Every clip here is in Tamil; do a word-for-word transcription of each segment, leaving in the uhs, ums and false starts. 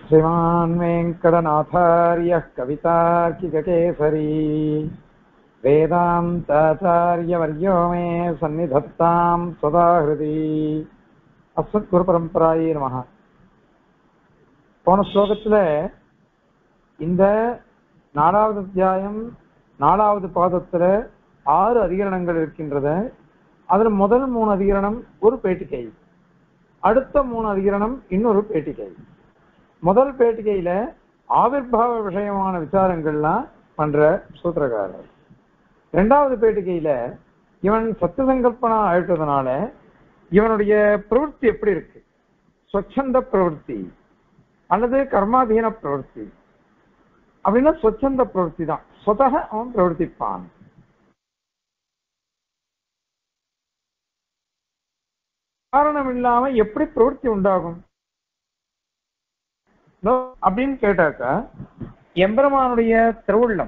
श्रीमान् वेङ्कटनाथार्यः कवितार्किककेसरी वेदान्ताचार्यवर्यो मे सन्निधत्तां सदा हृदि अस्मद्गुरुपरम्परायै नमः. போன ஸ்லோகத்துல இந்த நாலாவது அத்தியாயம் நாலாவது பாதத்துல ஆறு அதிகரணங்கள் இருக்கின்றத. அதுல முதல் மூணு அதிகரணம் ஒரு பேட்டிகை, அடுத்த மூணு அதிகரணம் இன்னொரு பேட்டிகை. முதல் பேட்டிகையில ஆவிர்பாவ விஷயமான விசாரங்கள்லாம் பண்ற சூத்திரக்காரர். இரண்டாவது பேட்டிகையில இவன் சத்தியசங்கல்பனா ஆயிட்டதுனால இவனுடைய பிரவೃತ್ತಿ எப்படி இருக்கு, ஸ்வச்சந்த பிரவೃತ್ತಿ அல்லது கர்மாதீன பிரவೃತ್ತಿ அப்படின்னா ஸ்வச்சந்த பிரவೃತ್ತಿ தான், ஸ்வதக அவன் பிரவர்த்திப்பான். காரணம் இல்லாம எப்படி பிரவೃತ್ತಿ உண்டாகும் அப்படின்னு கேட்டாக்க, எம்பெருமானுடைய திருவுள்ளம்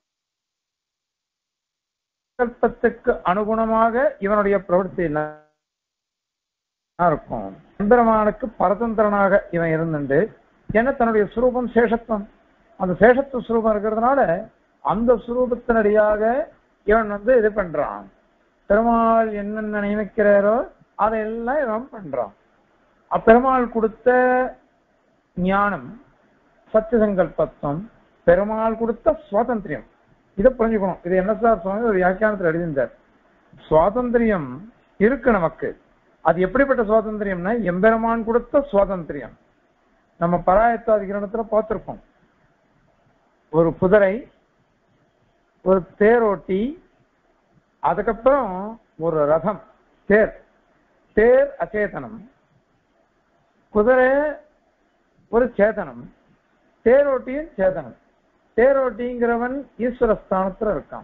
சங்கல்பத்துக்கு அனுகுணமாக இவனுடைய பிரவೃತ್ತಿ இருக்கும். எம்பெருமானுக்கு பரதந்திரனாக இவன் இருந்துட்டு என்ன தன்னுடைய சுரூபம் சேஷத்துவம், அந்த சேஷத்துவ சுரூபம் இருக்கிறதுனால அந்த சுரூபத்தினடியாக இவன் வந்து இது பண்றான். பெருமாள் என்னென்ன நியமிக்கிறாரோ அதையெல்லாம் இவன் பண்றான். அப்பெருமாள் கொடுத்த ஞானம் சத்தியசங்கல்பத்துவம், பெருமாள் கொடுத்த சுவாதந்திரியம், இதை புரிஞ்சுக்கணும். இது என்ன சார் சுவாமி ஒரு வியாக்கியானத்தில் எழுதியிருந்தார். சுவாதந்திரியம் இருக்கு நமக்கு. அது எப்படிப்பட்ட சுவாதந்திரியம்னா எம்பெருமான் கொடுத்த சுவாதந்திரியம். நம்ம பராயத்தாதிகரணத்துல பார்த்திருக்கோம். ஒரு குதிரை, ஒரு தேரோட்டி, அதுக்கப்புறம் ஒரு ரதம், தேர். தேர் அச்சேதனம், குதிரை ஒரு சேதனம், தேரோட்டியும் சேதனம். தேரோட்டிங்கிறவன் ஈஸ்வரஸ்தானத்துல இருக்கான்.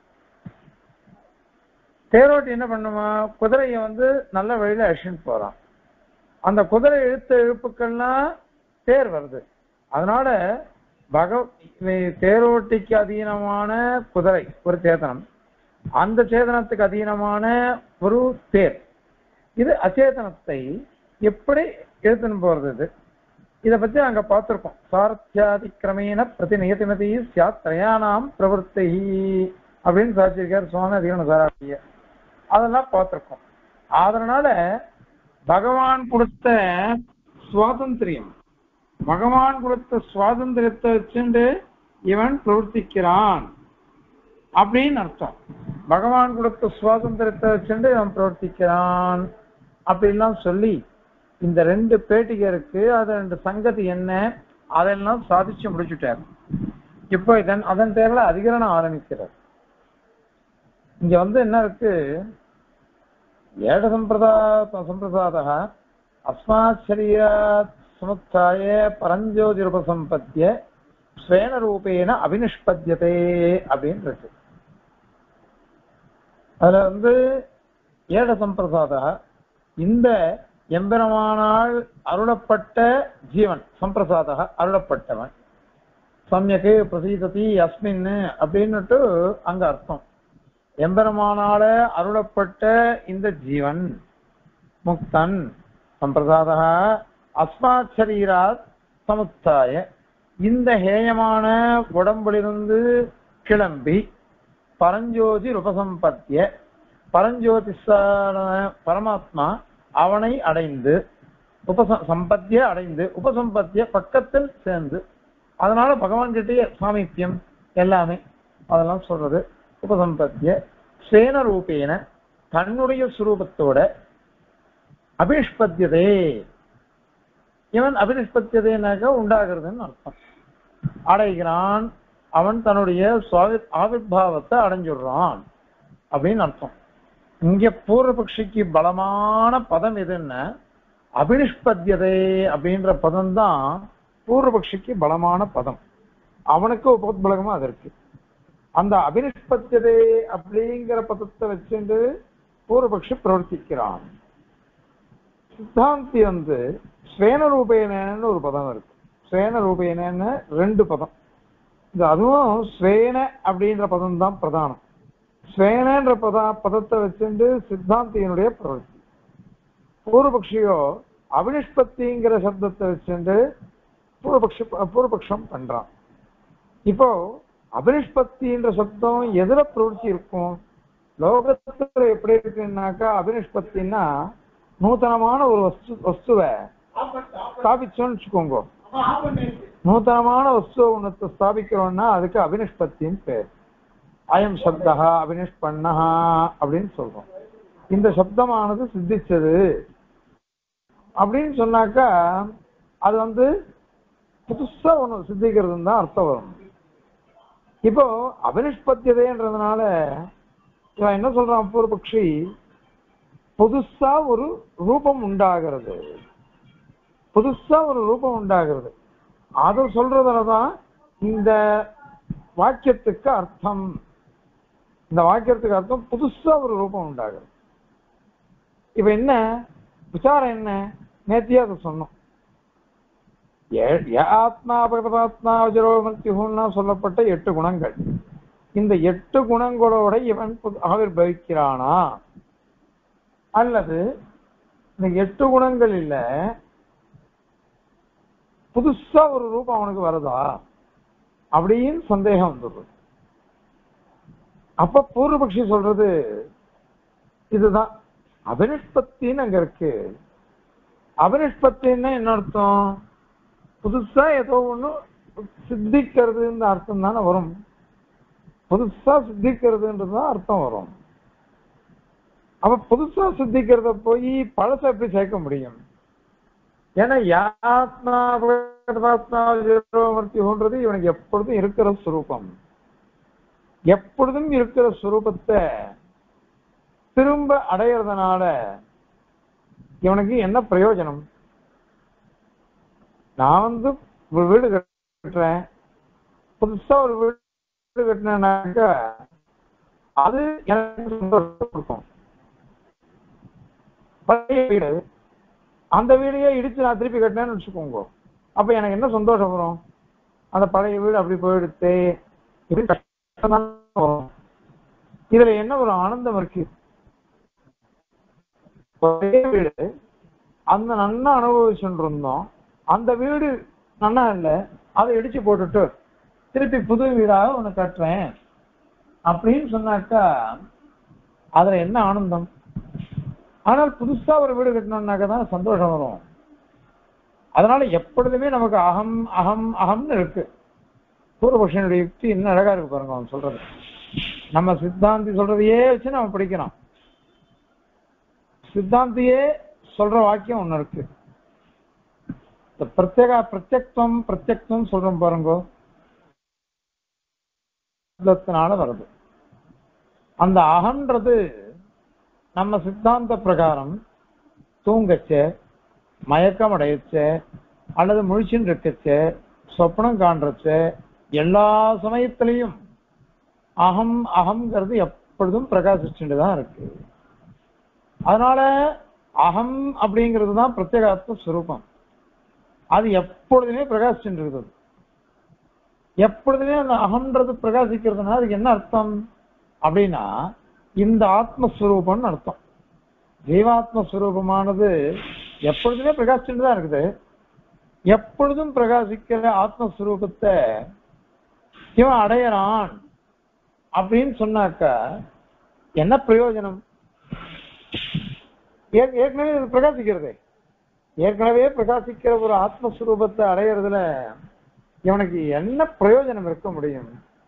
தேரோட்டி என்ன பண்ணுமா, குதிரையை வந்து நல்ல வழியில அழிச்சுட்டு போறான். அந்த குதிரை இழுத்த இழுப்புக்கள்லாம் தேர் வருது. அதனால பக தேரோட்டிக்கு அதீனமான குதிரை ஒரு சேதனம், அந்த சேதனத்துக்கு அதீனமான ஒரு தேர். இது அச்சேதனத்தை எப்படி இழுத்துன்னு போறது, இது இதை பத்தி அங்க பார்த்திருக்கோம். சாரத்தியாதிக்கிரமேன பிரதி நியதிமதி சியாத் திரயானாம் பிரவருத்தி அப்படின்னு சாட்சியிருக்கார் சுவாமி அதிகரண சாராட்டிய. அதெல்லாம் பார்த்திருக்கோம். அதனால பகவான் கொடுத்த சுவாதந்திரியம், பகவான் கொடுத்த சுவாதந்திரத்தை வச்சுண்டு இவன் பிரவர்த்திக்கிறான் அப்படின்னு அர்த்தம். பகவான் கொடுத்த சுவாதந்திரத்தை வச்சுண்டு இவன் பிரவர்த்திக்கிறான் அப்படின்லாம் சொல்லி இந்த ரெண்டு பேட்டிகருக்கு அது ரெண்டு சங்கதி என்ன அதெல்லாம் சாதிச்சு முடிச்சுட்டார். இப்போ இதன் அதன் பேர்ல அதிகரணம் ஆரம்பிக்கிறார். இங்க வந்து என்ன இருக்கு, ஏட சம்பிரதா சம்பிரசாத அஸ்மாத் சரீராத் சமுத்தாய பரஞ்சோதிருபசம்பத்திய ஸ்வேன ரூபேன அபினிஷ்பத்தியதே அப்படின்னு இருக்கு. அதுல வந்து ஏட சம்பிரசாத இந்த எம்பெருமானால் அருளப்பட்ட ஜீவன், சம்பிரசாத அருளப்பட்டவன், சமயக்கு பிரசீததி அஸ்மின் அப்படின்னுட்டு அங்க அர்த்தம். எம்பெருமானால அருளப்பட்ட இந்த ஜீவன் முக்தன் சம்பிரசாத அஸ்மாத் சரீராத் சமுத்தாய இந்த ஹேயமான உடம்பிலிருந்து கிளம்பி பரஞ்சோதி உபசம்பத்திய பரஞ்சோதிஷான பரமாத்மா அவனை அடைந்து உபச சம்பத்திய அடைந்து உபசம்பத்திய பக்கத்தில் சேர்ந்து, அதனால பகவான் கிட்டே சாமீபியம் எல்லாமே அதெல்லாம் சொல்றது. உபசம்பத்திய சேன ரூபேன தன்னுடைய சுரூபத்தோட அபிஷ்பத்தியதே, இவன் அபினிஷ்பத்தியதேனாக உண்டாகிறதுன்னு அர்த்தம். அடைகிறான், அவன் தன்னுடைய ஆவிர்பாவத்தை அடைஞ்சுடுறான் அப்படின்னு அர்த்தம். இங்க பூர்வபக்ஷிக்கு பலமான பதம் எதுன்னா அபினிஷ்பத்தியதே அப்படின்ற பதம் தான் பூர்வபக்ஷிக்கு பலமான பதம். அவனுக்கு உபோத்பலகமா அது இருக்கு. அந்த அபினிஷ்பத்தியதே அப்படிங்கிற பதத்தை வச்சுட்டு பூர்வபக்ஷி பிரவர்த்திக்கிறான். சித்தாந்தி வந்து ஸ்வேன ரூபேனன்னு ஒரு பதம் இருக்கு. ஸ்வேன ரூபேனன்னு ரெண்டு பதம். இந்த அதுவும் ஸ்வேன அப்படின்ற பதம் தான் பிரதானம். ஸ்வேனன்ற பத பதத்தை வச்சுட்டு சித்தாந்தியினுடைய பிரவர்த்தி. பூர்வபக்ஷியோ அபினிஷ்பத்திங்கிற சப்தத்தை வச்சுட்டு பூர்வபக்ஷ பூர்வபக்ஷம் பண்றான். இப்போ அபினிஷ்பத்தின்ற சப்தம் எதுல பிரவருத்தி இருக்கும்? லோகத்துல எப்படி இருக்குன்னாக்கா அபினிஷ்பத்தின்னா நூத்தனமான ஒரு வஸ்து வஸ்துவை ஸ்தாபிச்சோன்னு வச்சுக்கோங்க. நூத்தனமான வஸ்துவை ஒண்ணு ஸ்தாபிக்கிறோம்னா அதுக்கு அபினிஷ்பத்தின்னு பேர். அயம் சப்தா அபினிஷ்பண்ணா அப்படின்னு சொல்றோம். இந்த சப்தமானது சித்திச்சது அப்படின்னு சொன்னாக்கா அது வந்து புதுசா ஒண்ணு சித்திக்கிறதுன்னு தான் அர்த்தம் வரும். இப்போ அபினிஷ்பத்தியதைன்றதுனால இவன் என்ன சொல்றான் பூர்வபக்ஷி, புதுசா ஒரு ரூபம் உண்டாகிறது, புதுசா ஒரு ரூபம் உண்டாகிறது. அதை சொல்றதுலதான் இந்த வாக்கியத்துக்கு அர்த்தம். இந்த வாக்கியத்துக்கு அர்த்தம் புதுசா ஒரு ரூபம் உண்டாகிறது. இப்ப என்ன விசாரம் என்ன? நேத்தியா அதை சொன்னோம். ஆத்மா பரமாத்மா வஜரோமர்த்திஹுன்னா சொல்லப்பட்ட எட்டு குணங்கள். இந்த எட்டு குணங்களோட இவன் ஆவிர்பவிக்கிறானா அல்லது இந்த எட்டு குணங்கள் இல்ல புதுசா ஒரு ரூபம் அவனுக்கு வருதா அப்படின்னு சந்தேகம் வந்துடுது. அப்ப பூர்வபக்ஷி சொல்றது இதுதான் அபினிஷ்பத்தின்னு அங்க இருக்கு. அபினிஷ்பத்தின்னா என்ன அர்த்தம்? புதுசா ஏதோ ஒண்ணு சித்திக்கிறதுன்ற அர்த்தம் தானே வரும். புதுசா சித்திக்கிறதுன்றதுதான் அர்த்தம் வரும். அப்ப புதுசா சித்திக்கிறத போய் பழச எப்படி சேர்க்க முடியும்? ஏன்னா யாத்மாத்மாவர்த்தின்றது இவனுக்கு எப்பொழுதும் இருக்கிற சுரூபம். எப்பொழுதும் இருக்கிற சுரூபத்தை திரும்ப அடையிறதுனால இவனுக்கு என்ன பிரயோஜனம்? நான் வந்து ஒரு வீடு கட்டுறேன், புதுசா ஒரு வீடு கட்டினாக்கா அது எனக்கு சந்தோஷம் கொடுக்கும். பழைய வீடு, அந்த வீடையே இடிச்சு நான் திருப்பி கட்டினேன்னு வச்சுக்கோங்க, அப்ப எனக்கு என்ன சந்தோஷம் வரும்? அந்த பழைய வீடு அப்படி போயிடுத்து இப்படி கஷ்டம் வரும். இதுல என்ன ஒரு ஆனந்தம் இருக்கு? பழைய வீடு அந்த நன்னா அனுபவிச்சுட்டு இருந்தோம், அந்த வீடு நன்னா இல்லை, அதை இடிச்சு போட்டுட்டு திருப்பி புது வீடாக ஒண்ணு கட்டுறேன் அப்படின்னு சொன்னாக்கா அதுல என்ன ஆனந்தம்? ஆனால் புதுசா ஒரு வீடு கட்டணும்னாக்க தான் சந்தோஷம் வரும். அதனால எப்பொழுதுமே நமக்கு அகம் அகம் அகம்னு இருக்கு. பூர்வபக்ஷனுடைய யுக்தி இன்னும் அழகா இருக்கு பாருங்க. அவன் சொல்றது நம்ம சித்தாந்தி சொல்றதையே வச்சு நம்ம படிக்கலாம். சித்தாந்தியே சொல்ற வாக்கியம் ஒண்ணு இருக்கு. பிரத்யேக பிரத்யக்தம் பிரத்யக்தம் சொல்றோம் பாருங்க, வருது. அந்த அகன்றது நம்ம சித்தாந்த பிரகாரம் தூங்கச்ச, மயக்கம் அடையச்ச, அல்லது முழிச்சுன்னு இருக்கச்ச, சொப்னம் காண்றச்ச, எல்லா சமயத்திலையும் அகம் அகம்ங்கிறது எப்பொழுதும் பிரகாசிச்சுட்டு தான் இருக்கு. அதனால அகம் அப்படிங்கிறது தான் பிரத்யேகாத்ம ஸ்வரூபம். அது எப்பொழுதுமே பிரகாசிச்சுட்டு இருக்குது. எப்பொழுதுமே அந்த அகம்ன்றது பிரகாசிக்கிறதுனா அதுக்கு என்ன அர்த்தம் அப்படின்னா இந்த ஆத்மஸ்வரூபம்னு அர்த்தம். ஜீவாத்மஸ்வரூபமானது எப்பொழுதுமே பிரகாசிச்சுட்டு தான் இருக்குது. எப்பொழுதும் பிரகாசிக்கிற ஆத்மஸ்வரூபத்தை இவன் அடையறான் அப்படின்னு சொன்னாக்க என்ன பிரயோஜனம்? ஏற்கனவே இது பிரகாசிக்கிறது. ஏற்கனவே பிரகாசிக்கிற ஒரு ஆத்மஸ்வரூபத்தை அடையிறதுல இவனுக்கு என்ன பிரயோஜனம் இருக்க முடியும்?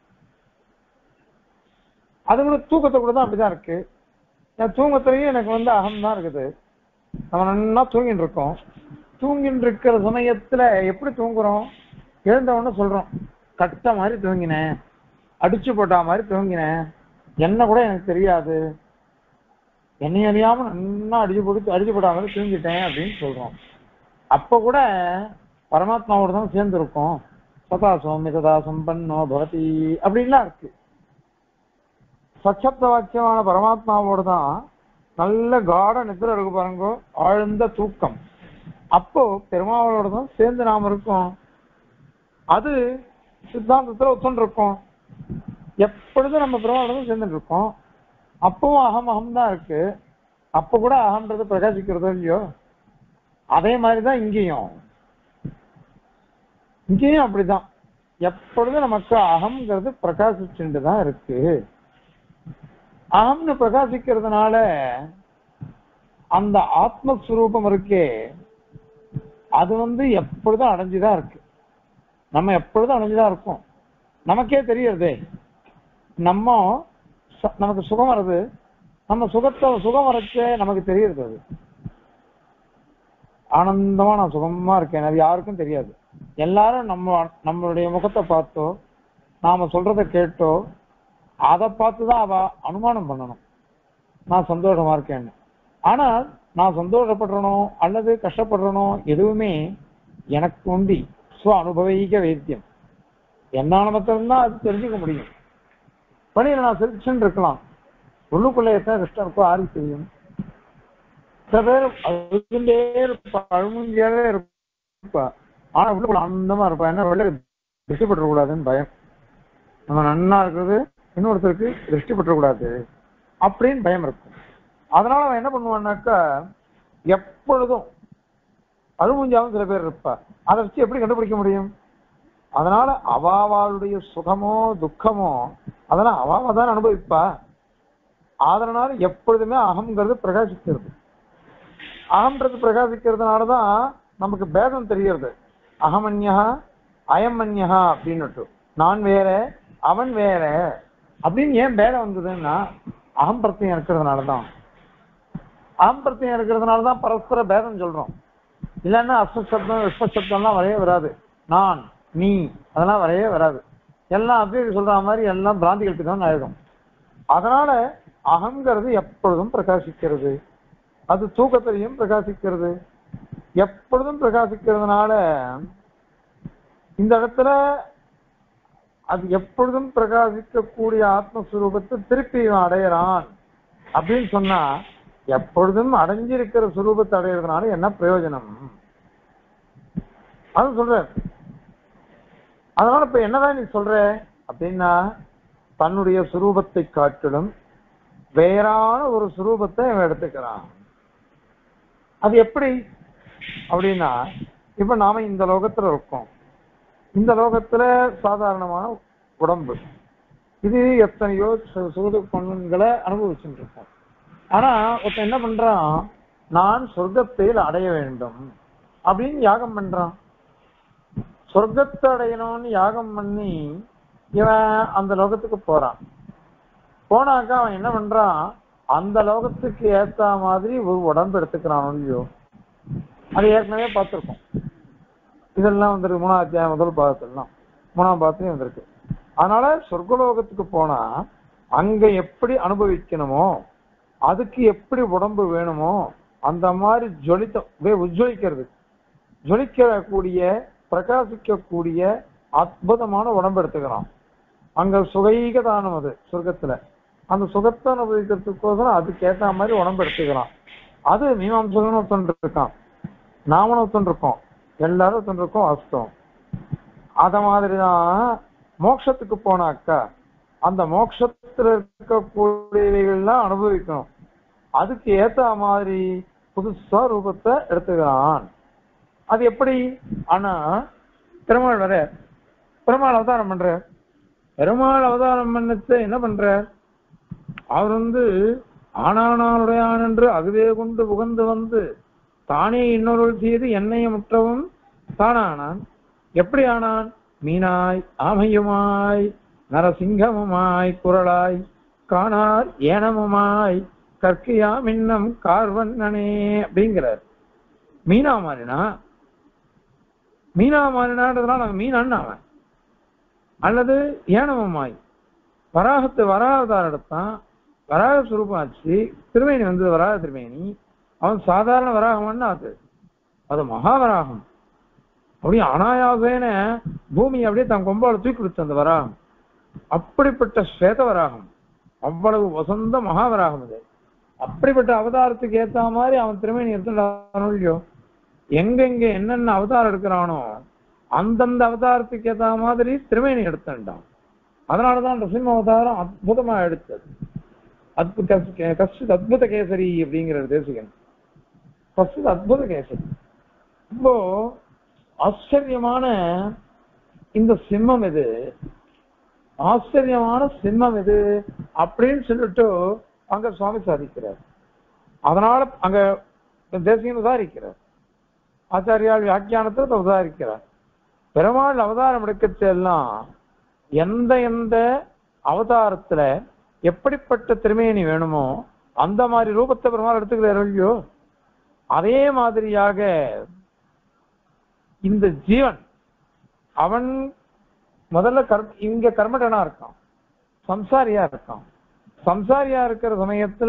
அது கூட தூக்கத்தை கூட தான் அப்படிதான் இருக்கு. தூங்கத்திலையும் எனக்கு வந்து அகம் தான் இருக்குது. நம்ம நல்லா தூங்கிட்டு இருக்கோம். தூங்கிட்டு இருக்கிற சமயத்துல எப்படி தூங்குறோம்? எழுந்தவொன்னு சொல்றோம், கட்ட மாதிரி தூங்கினேன், அடிச்சு போட்டா மாதிரி தூங்கினேன், என்ன கூட எனக்கு தெரியாது, என்னை அறியாம நல்லா அடிச்சு போட்டு அடிச்சு போட்டா மாதிரி தூங்கிட்டேன் அப்படின்னு சொல்றோம். அப்ப கூட பரமாத்மாவோட தான் சேர்ந்து இருக்கும். சதா சோமி சதா சம்பன்னோ பவதி அப்படின்லாம் இருக்கு. சச்சப்த வாக்கியமான பரமாத்மாவோட தான் நல்ல காட நித்திர இருக்கு பாருங்க, ஆழ்ந்த தூக்கம். அப்போ பெருமாவோட தான் சேர்ந்து நாம இருக்கோம். அது சித்தாந்தத்துல ஒத்துண்டு இருக்கோம். எப்பொழுதும் நம்ம பெருமாவோட தான் சேர்ந்துட்டு இருக்கோம். அப்பவும் அகம் அகம் தான் இருக்கு. அப்ப கூட அகம்ன்றது பிரகாசிக்கிறதோ இல்லையோ, அதே மாதிரிதான் இங்கேயும். இங்கேயும் அப்படிதான். எப்பொழுதும் நமக்கு அகம்ங்கிறது பிரகாசிச்சுட்டு தான் இருக்கு. அகம்னு பிரகாசிக்கிறதுனால அந்த ஆத்மஸ்வரூபம் இருக்கே அது வந்து எப்பொழுதும் அடைஞ்சுதான் இருக்கு. நம்ம எப்பொழுதும் அடைஞ்சுதான் இருக்கோம். நமக்கே தெரியறதே, நம்ம நமக்கு சுகம் வருது, நம்ம சுகத்தை சுகம் வரச்சே நமக்கு தெரியுது. அது ஆனந்தமா நான் சுகமா இருக்கேன், அது யாருக்கும் தெரியாது. எல்லாரும் நம்ம நம்மளுடைய முகத்தை பார்த்தோ நாம சொல்றதை கேட்டோ அதை பார்த்துதான் அவ அனுமானம் பண்ணணும் நான் சந்தோஷமா இருக்கேன்னு. ஆனால் நான் சந்தோஷப்படுறனோ அல்லது கஷ்டப்படுறனோ எதுவுமே எனக்கு உண்டி ஸ்வ அனுபவீக வைத்தியம் என்னால மாத்திரம்தான் அது தெரிஞ்சுக்க முடியும். பணியில நான் சிரிச்சுன்னு இருக்கலாம், உள்ளுக்குள்ள எத்தனை கஷ்டம் இருக்கோ யாருக்கு தெரியும். சில பேர் அழுதுண்டே இருப்பா, அழுமுஞ்சியாவே இருப்பா, ஆனா உள்ளுக்குள்ள ஆனந்தமா இருப்பா. என்ன வெளில திருஷ்டி பற்றக்கூடாதுன்னு பயம். நம்ம நன்னா இருக்கிறது இன்னொருத்தருக்கு திருஷ்டி பற்றக்கூடாது அப்படின்னு பயம் இருக்கும். அதனால அவன் என்ன பண்ணுவான்னாக்கா எப்பொழுதும் அழுமுஞ்சாவும் சில பேர் இருப்பா. அதை வச்சு எப்படி கண்டுபிடிக்க முடியும்? அதனால அவாவாளுடைய சுகமோ துக்கமோ அதெல்லாம் அவாவா தான் அனுபவிப்பா. அதனால எப்பொழுதுமே அகம்ங்கிறது பிரகாசிக்கிறது. அகம்ன்றது பிரகாசிக்கிறதுனாலதான் நமக்கு பேதம் தெரியறது. அகமன்யா அயமன்யா அப்படின்னுட்டு நான் வேற அவன் வேற அப்படின்னு ஏன் பேதம் வந்ததுன்னா அகம் பிரத்தியம் இருக்கிறதுனாலதான். அகம் பிரத்தியம் இருக்கிறதுனாலதான் பரஸ்பர பேதம் சொல்றோம். இல்லைன்னா அஸ்வசப்தம் விஸ்வசப்தம்லாம் வரையே வராது. நான் நீ அதெல்லாம் வரையே வராது. எல்லாம் அப்படியே சொல்ற மாதிரி எல்லாம் பிராந்தி கல்பிதான் ஆயிடும். அதனால அகங்கிறது எப்பொழுதும் பிரகாசிக்கிறது. அது தூக்கத்திலையும் பிரகாசிக்கிறது. எப்பொழுதும் பிரகாசிக்கிறதுனால இந்த இடத்துல அது எப்பொழுதும் பிரகாசிக்கக்கூடிய ஆத்மஸ்வரூபத்தை திருப்பி அடையிறான் அப்படின்னு சொன்னா எப்பொழுதும் அடைஞ்சிருக்கிற சுரூபத்தை அடையிறதுனால என்ன பிரயோஜனம் அது சொல்ற. அதனால இப்ப என்னதான் நீ சொல்ற அப்படின்னா தன்னுடைய சுரூபத்தை காட்டிலும் வேறான ஒரு சுரூபத்தை அவன் எடுத்துக்கிறான். அது எப்படி அப்படின்னா இப்ப நாம இந்த லோகத்துல இருக்கோம். இந்த லோகத்துல சாதாரணமான உடம்பு இது எத்தனையோ சுகது பொண்ணுங்களை அனுபவிச்சுட்டு இருக்கோம். ஆனா ஒருத்தன் என்ன பண்றான், நான் சொர்க்கத்தில் அடைய வேண்டும் அப்படின்னு யாகம் பண்றான். சொர்க்கத்தை அடையணும்னு யாகம் பண்ணி இவன் அந்த லோகத்துக்கு போறான். போனாக்கா அவன் என்ன பண்றான், அந்த லோகத்துக்கு ஏத்த மாதிரி ஒரு உடம்பு எடுத்துக்கிறான். இல்லையோ அது ஏற்கனவே பார்த்துருக்கோம். இதெல்லாம் வந்துருக்கு மூணாம் அத்தியாயம் முதல் பாகத்துலாம் மூணாம் பாகத்துலயும் வந்திருக்கு. அதனால சொர்க்கலோகத்துக்கு போனா அங்க எப்படி அனுபவிக்கணுமோ அதுக்கு எப்படி உடம்பு வேணுமோ அந்த மாதிரி ஜொலித்த உஜ்ஜொலிக்கிறது ஜொலிக்கக்கூடிய பிரகாசிக்கக்கூடிய அற்புதமான உடம்பு எடுத்துக்கிறான். அங்க சுகைக தானம் அது சொர்க்கத்துல. அந்த சுகத்தை அனுபவிக்கிறதுக்கோசரம் அதுக்கு ஏற்ற மாதிரி உடம்பு எடுத்துக்கிறான். அது மீமாம்சகன் ஒருத்தன் இருக்கான், நாமனும் ஒருத்தன் இருக்கோம், எல்லாரும் ஒருத்தன் இருக்கோம் அஸ்தம். அத மாதிரிதான் மோட்சத்துக்கு போனாக்கா அந்த மோட்சத்துல இருக்கக்கூடியவைகள்லாம் அனுபவிக்கணும். அதுக்கு ஏத்த மாதிரி புதுசா ரூபத்தை எடுத்துக்கிறான். அது எப்படி? ஆனா பெருமாள் வர பெருமாள் அவதாரம் பண்ற பெருமாள் அவதாரம் பண்ணத்தை என்ன பண்ற, அவர் வந்து ஆனானாளுடைய ஆனென்று அதுவே கொண்டு புகந்து வந்து தானே இன்னொரு செய்து என்னைய முற்றவும் தானானான். எப்படி ஆனான்? மீனாய் ஆமையுமாய் நரசிங்கமுமாய் குரலாய் காணார் ஏனமுமாய் கற்கையா மின்னம் கார்வண்ணனே அப்படிங்கிறார். மீனா மாறினா மீனா மாறினான்றதுனால அவன் மீனான்னு அவன், அல்லது ஏனமுமாய் வராகத்தை வராகதார் எடுத்தான், வராக சுரூபாச்சு திருமேனி வந்து வராக திருமேனி. அவன் சாதாரண வராகம்னு அது அது மகாவராகம். அப்படியே அனாயாசேன பூமி அப்படியே தன் கொம்பால தூக்கி கொடுத்த அந்த வராகம். அப்படிப்பட்ட ஸ்வேத வராகம், அவ்வளவு வசந்த மகாவராகம் அது. அப்படிப்பட்ட அவதாரத்துக்கு ஏத்த மாதிரி அவன் திருமேனி எடுத்துட்டானோ இல்லையோ, எங்கெங்க என்னென்ன அவதாரம் எடுக்கிறானோ அந்தந்த அவதாரத்துக்கு ஏத்த மாதிரி திருமேனி எடுத்துட்டான். அதனாலதான் நரசிம்ம அவதாரம் அற்புதமா எடுத்தது. அத்புத கஷ்ட அத்புத கேசரி அப்படிங்கிறது தேசிகன். அத்புத கேசரி ரொம்ப ஆச்சரியமான இந்த சிம்மம் இது ஆச்சரியமான சிம்மம் இது அப்படின்னு சொல்லிட்டு அங்க சுவாமி சாதிக்கிறார். அதனால அங்க தேசியம் உதாரிக்கிறார், ஆச்சாரியால் வியாக்கியானத்தை உதாரிக்கிறார். பெருமாள் அவதாரம் எடுக்கச்செல்லாம் எந்த எந்த அவதாரத்துல எப்படிப்பட்ட திருமேனி வேணுமோ அந்த மாதிரி ரூபத்தை பெருமாள் எடுத்துக்கிறார் இல்லையோ, அதே மாதிரியாக இந்த ஜீவன் அவன் முதல்ல கர்ம இங்க கர்மடனா இருக்கான், சம்சாரியா இருக்கான். சம்சாரியா இருக்கிற சமயத்துல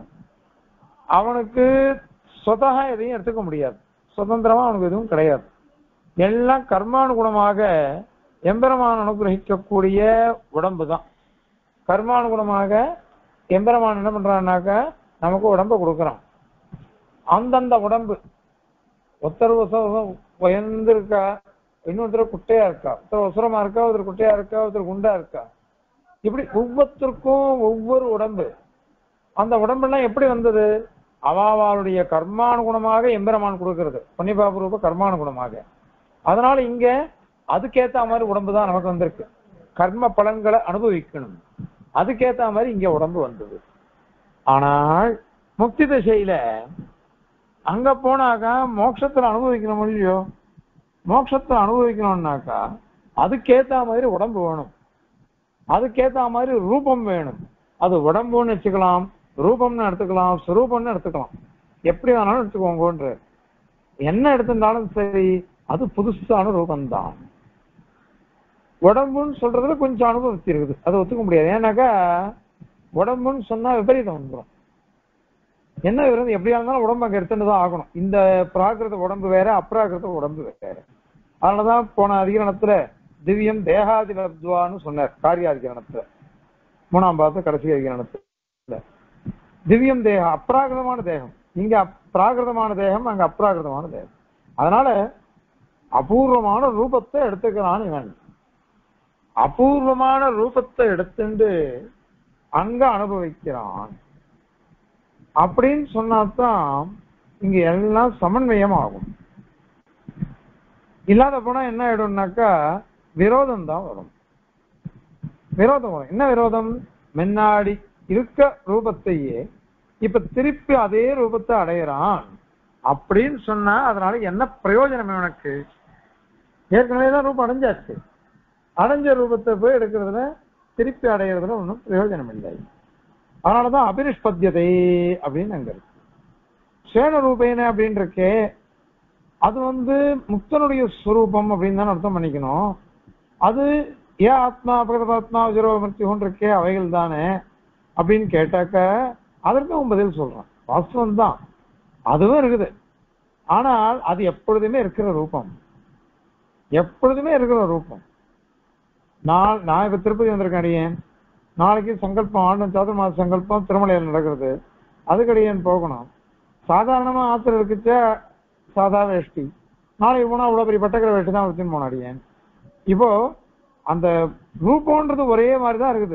அவனுக்கு சொதகா எதையும் எடுத்துக்க முடியாது, சுதந்திரமா அவனுக்கு எதுவும் கிடையாது. எல்லாம் கர்மானுகுணமாக எம்பெருமான் அனுகிரகிக்கக்கூடிய உடம்பு தான். கர்மானுகுணமாக எம்பெருமான் என்ன பண்றான்னாக்கா நமக்கு உடம்ப கொடுக்குறான். அந்தந்த உடம்பு ஒருத்தர் உயர்ந்து இருக்கா, இன்னொருத்தர் குட்டையா இருக்கா, ஒருத்தர் உசரமா இருக்கா, ஒருத்தர் குட்டையா இருக்கா, ஒருத்தர் குண்டா இருக்கா, இப்படி ஒவ்வொருத்தருக்கும் ஒவ்வொரு உடம்பு. அந்த உடம்பெல்லாம் எப்படி வந்தது? அவாவாளுடைய கர்மானுகுணமாக எம்பெருமான் கொடுக்கிறது, புண்ணியபாபரூப கர்மானுகுணமாக. அதனால இங்க அதுக்கேத்த மாதிரி உடம்பு தான் நமக்கு வந்திருக்கு. கர்ம பலன்களை அனுபவிக்கணும், அதுக்கேத்த மாதிரி இங்க உடம்பு வந்தது. ஆனால் முக்தி திசையில அங்க போனாக்கா மோட்சத்துல அனுபவிக்கணும் இல்லையோ, மோட்சத்தை அனுபவிக்கணும்னாக்கா அதுக்கேத்த மாதிரி உடம்பு வேணும், அதுக்கேத்த மாதிரி ரூபம் வேணும். அது உடம்புன்னு வச்சுக்கலாம், ரூபம்னு எடுத்துக்கலாம், சுரூபம்னு எடுத்துக்கலாம், எப்படி வேணாலும் எடுத்துக்கோங்கன்ற. என்ன எடுத்திருந்தாலும் சரி அது புதுசான ரூபம்தான். உடம்புன்னு சொல்றதுல கொஞ்சம் அனுபவிச்சு இருக்குது, அதை ஒத்துக்க முடியாது. ஏன்னாக்கா உடம்புன்னு சொன்னா விபரீதம் வந்துடும். என்ன விபரீதம்? எப்படியா இருந்தாலும் உடம்பு அங்க எடுத்துட்டுதான் ஆகணும். இந்த பிராகிருத உடம்பு வேற, அப்ராகிருத உடம்பு வேற. அதனாலதான் போன அதிகரணத்துல திவ்யம் தேகாதிலப்துவான்னு சொன்னார், காரியாதிகரணத்துல மூணாம் பாகத்து கடைசி அதிகரணத்துல. திவ்யம் தேகம் அப்ராகிருதமான தேகம், இங்க பிராகிருதமான தேகம், அங்க அப்ராகிருதமான தேகம். அதனால அபூர்வமான ரூபத்தை எடுத்துக்கிறான் இவன். அபூர்வமான ரூபத்தை எடுத்துட்டு அங்க அனுபவிக்கிறான் அப்படின்னு சொன்னாதான் இங்க எல்லாம் சமன்வயம் ஆகும். இல்லாத போனா என்ன ஆயிடும்னாக்கா விரோதம் தான் வரும். விரோதம் வரும். என்ன விரோதம்? முன்னாடி இருக்க ரூபத்தையே இப்ப திருப்பி அதே ரூபத்தை அடையிறான் அப்படின்னு சொன்னா அதனால என்ன பிரயோஜனம் எனக்கு? ஏற்கனவேதான் ரூபம் அடைஞ்சாச்சு, அடைஞ்ச ரூபத்தை போய் எடுக்கிறதுல திருப்பி அடைகிறதுல ஒன்றும் பிரயோஜனம் இல்லை. அதனாலதான் அபினிஷ்பத்தியதை அப்படின்னு அங்க இருக்கு. சேன ரூபேன அப்படின்னு இருக்கே, அது வந்து முக்தனுடைய ஸ்வரூபம் அப்படின்னு தான் அர்த்தம் பண்ணிக்கணும். அது ஏன் ஆத்மா அபகதாத்மா விஜரோ மிருத்யுன்னு இருக்கே அவைகள் தானே அப்படின்னு கேட்டாக்க அதற்கு அவன் பதில் சொல்றான். வாஸ்தவம் தான், அதுவும் இருக்குது. ஆனால் அது எப்பொழுதுமே இருக்கிற ரூபம், எப்பொழுதுமே இருக்கிற ரூபம். நான் நான் இப்ப திருப்பதி வந்திருக்கேன் அடியேன், நாளைக்கு சங்கல்பம் ஆண்டு சாதுர்மாச சங்கல்பம் திருமலையில் நடக்கிறது, அதுக்கு அடியேன் போகணும். சாதாரணமா ஆத்திர இருக்குச்ச சாதா வேஷ்டி, நாளைக்கு போனா அவ்வளவு பெரிய பட்டக்கிற வேஷ்டி தான் வச்சுன்னு போன அடியேன். இப்போ அந்த ரூபம்ன்றது ஒரே மாதிரிதான் இருக்குது.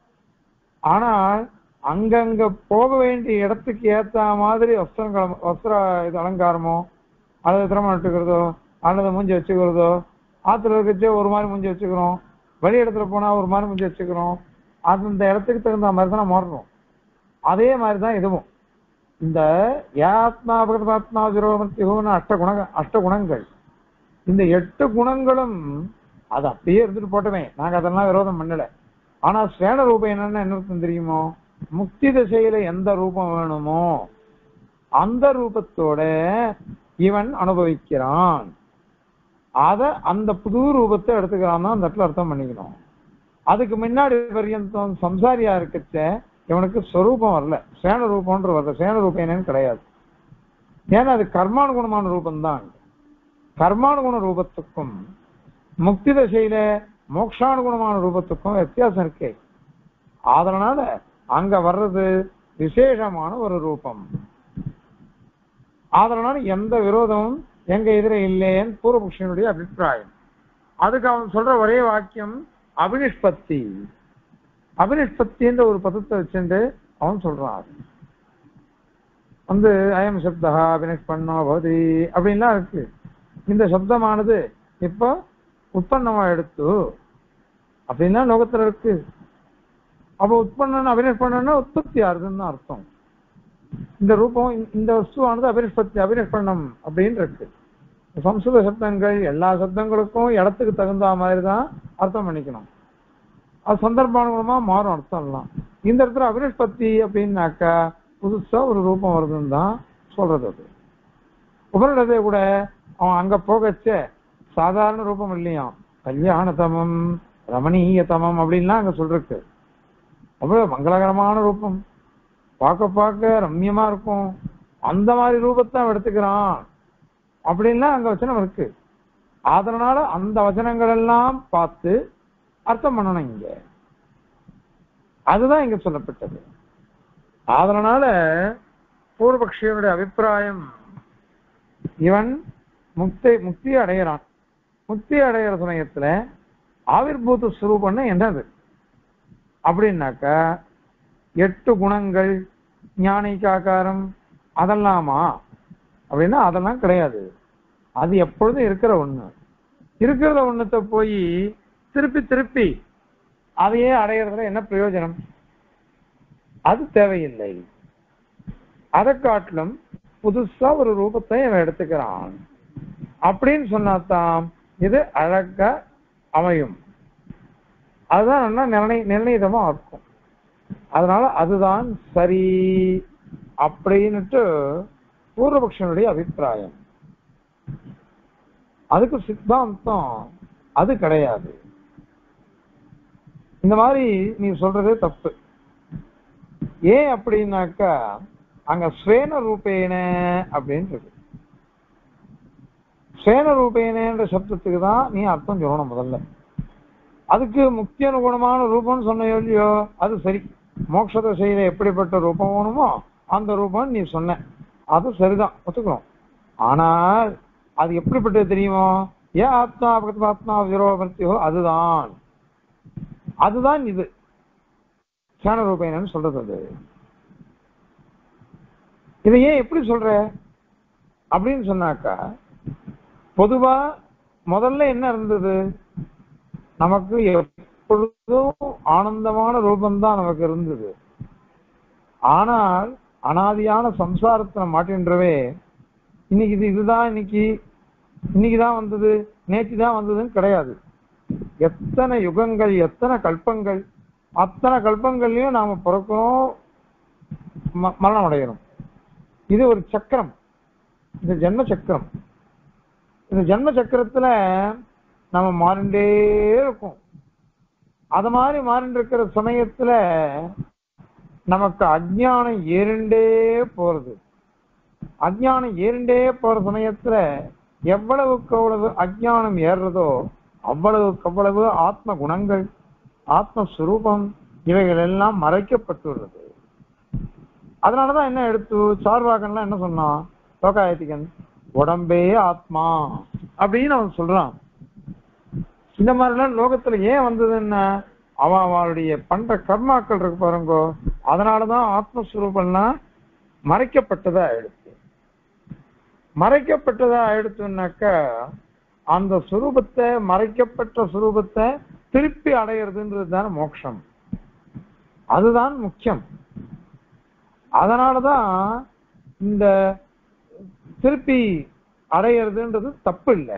ஆனால் அங்கங்க போக வேண்டிய இடத்துக்கு ஏத்த மாதிரி வஸ்திரங்கள் வஸ்திர இது அலங்காரமோ அல்லது திறமை நட்டுக்கிறதோ அல்லது மூஞ்சி வச்சுக்கிறதோ, ஆத்துல இருக்கச்சே ஒரு மாதிரி மூஞ்சி வச்சுக்கிறோம், வெளி இடத்துல போனா ஒரு மாதிரி மூஞ்சி வச்சுக்கிறோம், அந்த இடத்துக்கு தகுந்த மாதிரி தான் மாறுறோம். அதே மாதிரிதான் இதுவும். இந்த யாத்மா பகதாத்மா ஜீரோமத்தியோன்னு அஷ்ட குண அஷ்ட குணங்கள், இந்த எட்டு குணங்களும் அது அப்படியே இருந்துட்டு போட்டமே, நாங்க அதெல்லாம் விரோதம் பண்ணல. ஆனா சேன ரூபம் என்னன்னு என்ன தெரியுமோ, முக்தி திசையில எந்த ரூபம் வேணுமோ அந்த ரூபத்தோட இவன் அனுபவிக்கிறான். அத அந்த புது ரூபத்தை எடுத்துக்கிறான் தான் அந்த இடத்துல அர்த்தம் பண்ணிக்கணும். அதுக்கு முன்னாடி பர்யந்தம் சம்சாரியா இருக்கச்ச இவனுக்கு ஸ்வரூபம் வரல, சேன ரூபம்ன்ற வரல, சேன ரூபம் என்னன்னு கிடையாது. ஏன்னா அது கர்மானுகுணமான ரூபம்தான். கர்மானுகுண ரூபத்துக்கும் முக்தி தசையில மோக்ஷானுகுணமான ரூபத்துக்கும் வித்தியாசம் இருக்கு. அதனால அங்க வர்றது விசேஷமான ஒரு ரூபம். அதனால எந்த விரோதமும் எங்க எதிர இல்லைன்னு பூர்வபக்ஷனுடைய அபிப்பிராயம். அதுக்கு அவன் சொல்ற ஒரே வாக்கியம் அபினிஷ்பத்தி. அபினிஷ்பத்தின்ற ஒரு பதத்தை வச்சுட்டு அவன் சொல்றான். வந்து அயம் சப்தா அபினிஷ்பன்னோ பவதி அப்படின்லாம் இருக்கு. இந்த சப்தமானது இப்போ உற்பத்தமா எடுத்து அப்படின்னா லோகத்துல இருக்கு. அப்ப உற்பத்தம் அபினிஷ்பண்ணம்னா உற்பத்தி ஆறுதுன்னு அர்த்தம். இந்த ரூபம் இந்த வஸ்துவானது அபினிஷ்பத்தி அபினிஷ்பண்ணம் அப்படின்னு இருக்கு. சம்ஸ்கிருத சப்தங்கள் எல்லா சப்தங்களுக்கும் இடத்துக்கு தகுந்த மாதிரி தான் அர்த்தம் பண்ணிக்கணும். அது சந்தர்ப்பானுகுணமா மாறும் அர்த்தம் எல்லாம். இந்த இடத்துல அபினிஷ்பத்தி அப்படின்னாக்கா புதுசா ஒரு ரூபம் வருதுன்னு தான் சொல்றது. அது உபரிடத்தை கூட அவன் அங்க போகச்ச சாதாரண ரூபம் இல்லையா, கல்யாணதமம் ரமணீயதமம் அப்படின்லாம் அங்க சொல்றக்கு. அவ்வளவு மங்களகரமான ரூபம், பார்க்க பார்க்க ரம்யமா இருக்கும். அந்த மாதிரி ரூபத்தை அவன் எடுத்துக்கிறான் அப்படின்லாம் அங்க வச்சனம் இருக்கு. அதனால அந்த வசனங்கள் எல்லாம் பார்த்து அர்த்தம் பண்ணணும் இங்க. அதுதான் இங்க சொல்லப்பட்டது. அதனால பூர்வபக்ஷியனுடைய அபிப்பிராயம், இவன் முக்தி முக்தி அடைகிறான். முக்தி அடைகிற சமயத்துல ஆவிர்பூத ஸ்வரூபம்னு என்னது அப்படின்னாக்கா எட்டு குணங்கள் ஞானிக்காக்காரம் அதெல்லாமா அப்படின்னா அதெல்லாம் கிடையாது. அது எப்பொழுதும் இருக்கிற ஒண்ணு. இருக்கிற ஒண்ணுத்த போய் திருப்பி திருப்பி அதையே அடையிறதுல என்ன பிரயோஜனம்? அது தேவையில்லை. அதை காட்டிலும் புதுசா ஒரு ரூபத்தை அவன் எடுத்துக்கிறான் அப்படின்னு சொன்னாதான் இது அழகா அமையும். அதுதான் நல்லா நிர்ணய நிர்ணயிதமா இருக்கும். அதனால அதுதான் சரி அப்படின்னுட்டு பூர்வபக்ஷனுடைய அபிப்பிராயம். அதுக்கு சித்தாந்தம் அது கிடையாது. இந்த மாதிரி நீ சொல்றதே தப்பு. ஏன் அப்படின்னாக்கா அங்க ஸ்வேன ரூபேன அப்படின்னு இருக்கு. ஸ்வேன ரூபேனன்ற சப்தத்துக்கு தான் நீ அர்த்தம் சொல்லணும் முதல்ல. அதுக்கு முக்கிய அனுகுணமான ரூபம்னு சொன்ன இல்லையோ, அது சரி. மோட்ச திசையில எப்படிப்பட்ட ரூபம் வேணுமோ அந்த ரூபம் நீ சொன்ன, அது சரிதான், ஒத்துக்கிறோம். ஆனால் அது எப்படிப்பட்டது தெரியுமோ, ஏன் ஆத்மா ஆத்மா விரோபத்தியோ அதுதான் அதுதான் இது ஸ்வேன ரூபேனன்னு சொல்றது. அது இதை ஏன் எப்படி சொல்ற அப்படின்னு சொன்னாக்கா, பொதுவா முதல்ல என்ன இருந்தது, நமக்கு எப்பொழுதும் ஆனந்தமான ரூபந்தான் நமக்கு இருந்தது. ஆனால் அனாதியான சம்சாரத்தை மாட்டின்றவே இன்னைக்கு இது இதுதான் இன்னைக்கு இன்னைக்குதான் வந்தது நேற்று தான் வந்ததுன்னு கிடையாது. எத்தனை யுகங்கள் எத்தனை கல்பங்கள், அத்தனை கல்பங்கள்லயும் நாம பிறக்கிறோம், மரணம் அடைகிறோம். இது ஒரு சக்கரம், இந்த ஜென்ம சக்கரம். இந்த ஜென்ம சக்கரத்துல நம்ம மாறிண்டே இருக்கும். அது மாதிரி மாறிண்டு இருக்கிற சமயத்துல நமக்கு அஜ்ஞானம் ஏறிண்டே போறது. அஜ்ஞானம் ஏறிண்டே போற சமயத்துல எவ்வளவுக்கு அவ்வளவு அஜ்ஞானம் ஏறுறதோ அவ்வளவுக்கு அவ்வளவு ஆத்ம குணங்கள் ஆத்மஸ்வரூபம் இவைகள் எல்லாம் மறைக்கப்பட்டுள்ளது. அதனாலதான் என்ன எடுத்து சார்வாகன்லாம் என்ன சொன்னான், லோகாயத்திகன் உடம்பே ஆத்மா அப்படின்னு அவன் சொல்றான். இந்த மாதிரிலாம் லோகத்துல ஏன் வந்ததுன்னா அவன் அவளுடைய பண்ற கர்மாக்கள் இருக்கு பாருங்கோ, அதனாலதான் ஆத்மஸ்வரூபம்லாம் மறைக்கப்பட்டதா ஆயிடுச்சு. மறைக்கப்பட்டதா ஆயிடுச்சுன்னாக்கா அந்த சுரூபத்தை மறைக்கப்பட்ட சுரூபத்தை திருப்பி அடையிறதுன்றது தானே மோட்சம். அதுதான் முக்கியம். அதனாலதான் இந்த திருப்பி அடையிறதுன்றது தப்பு இல்லை.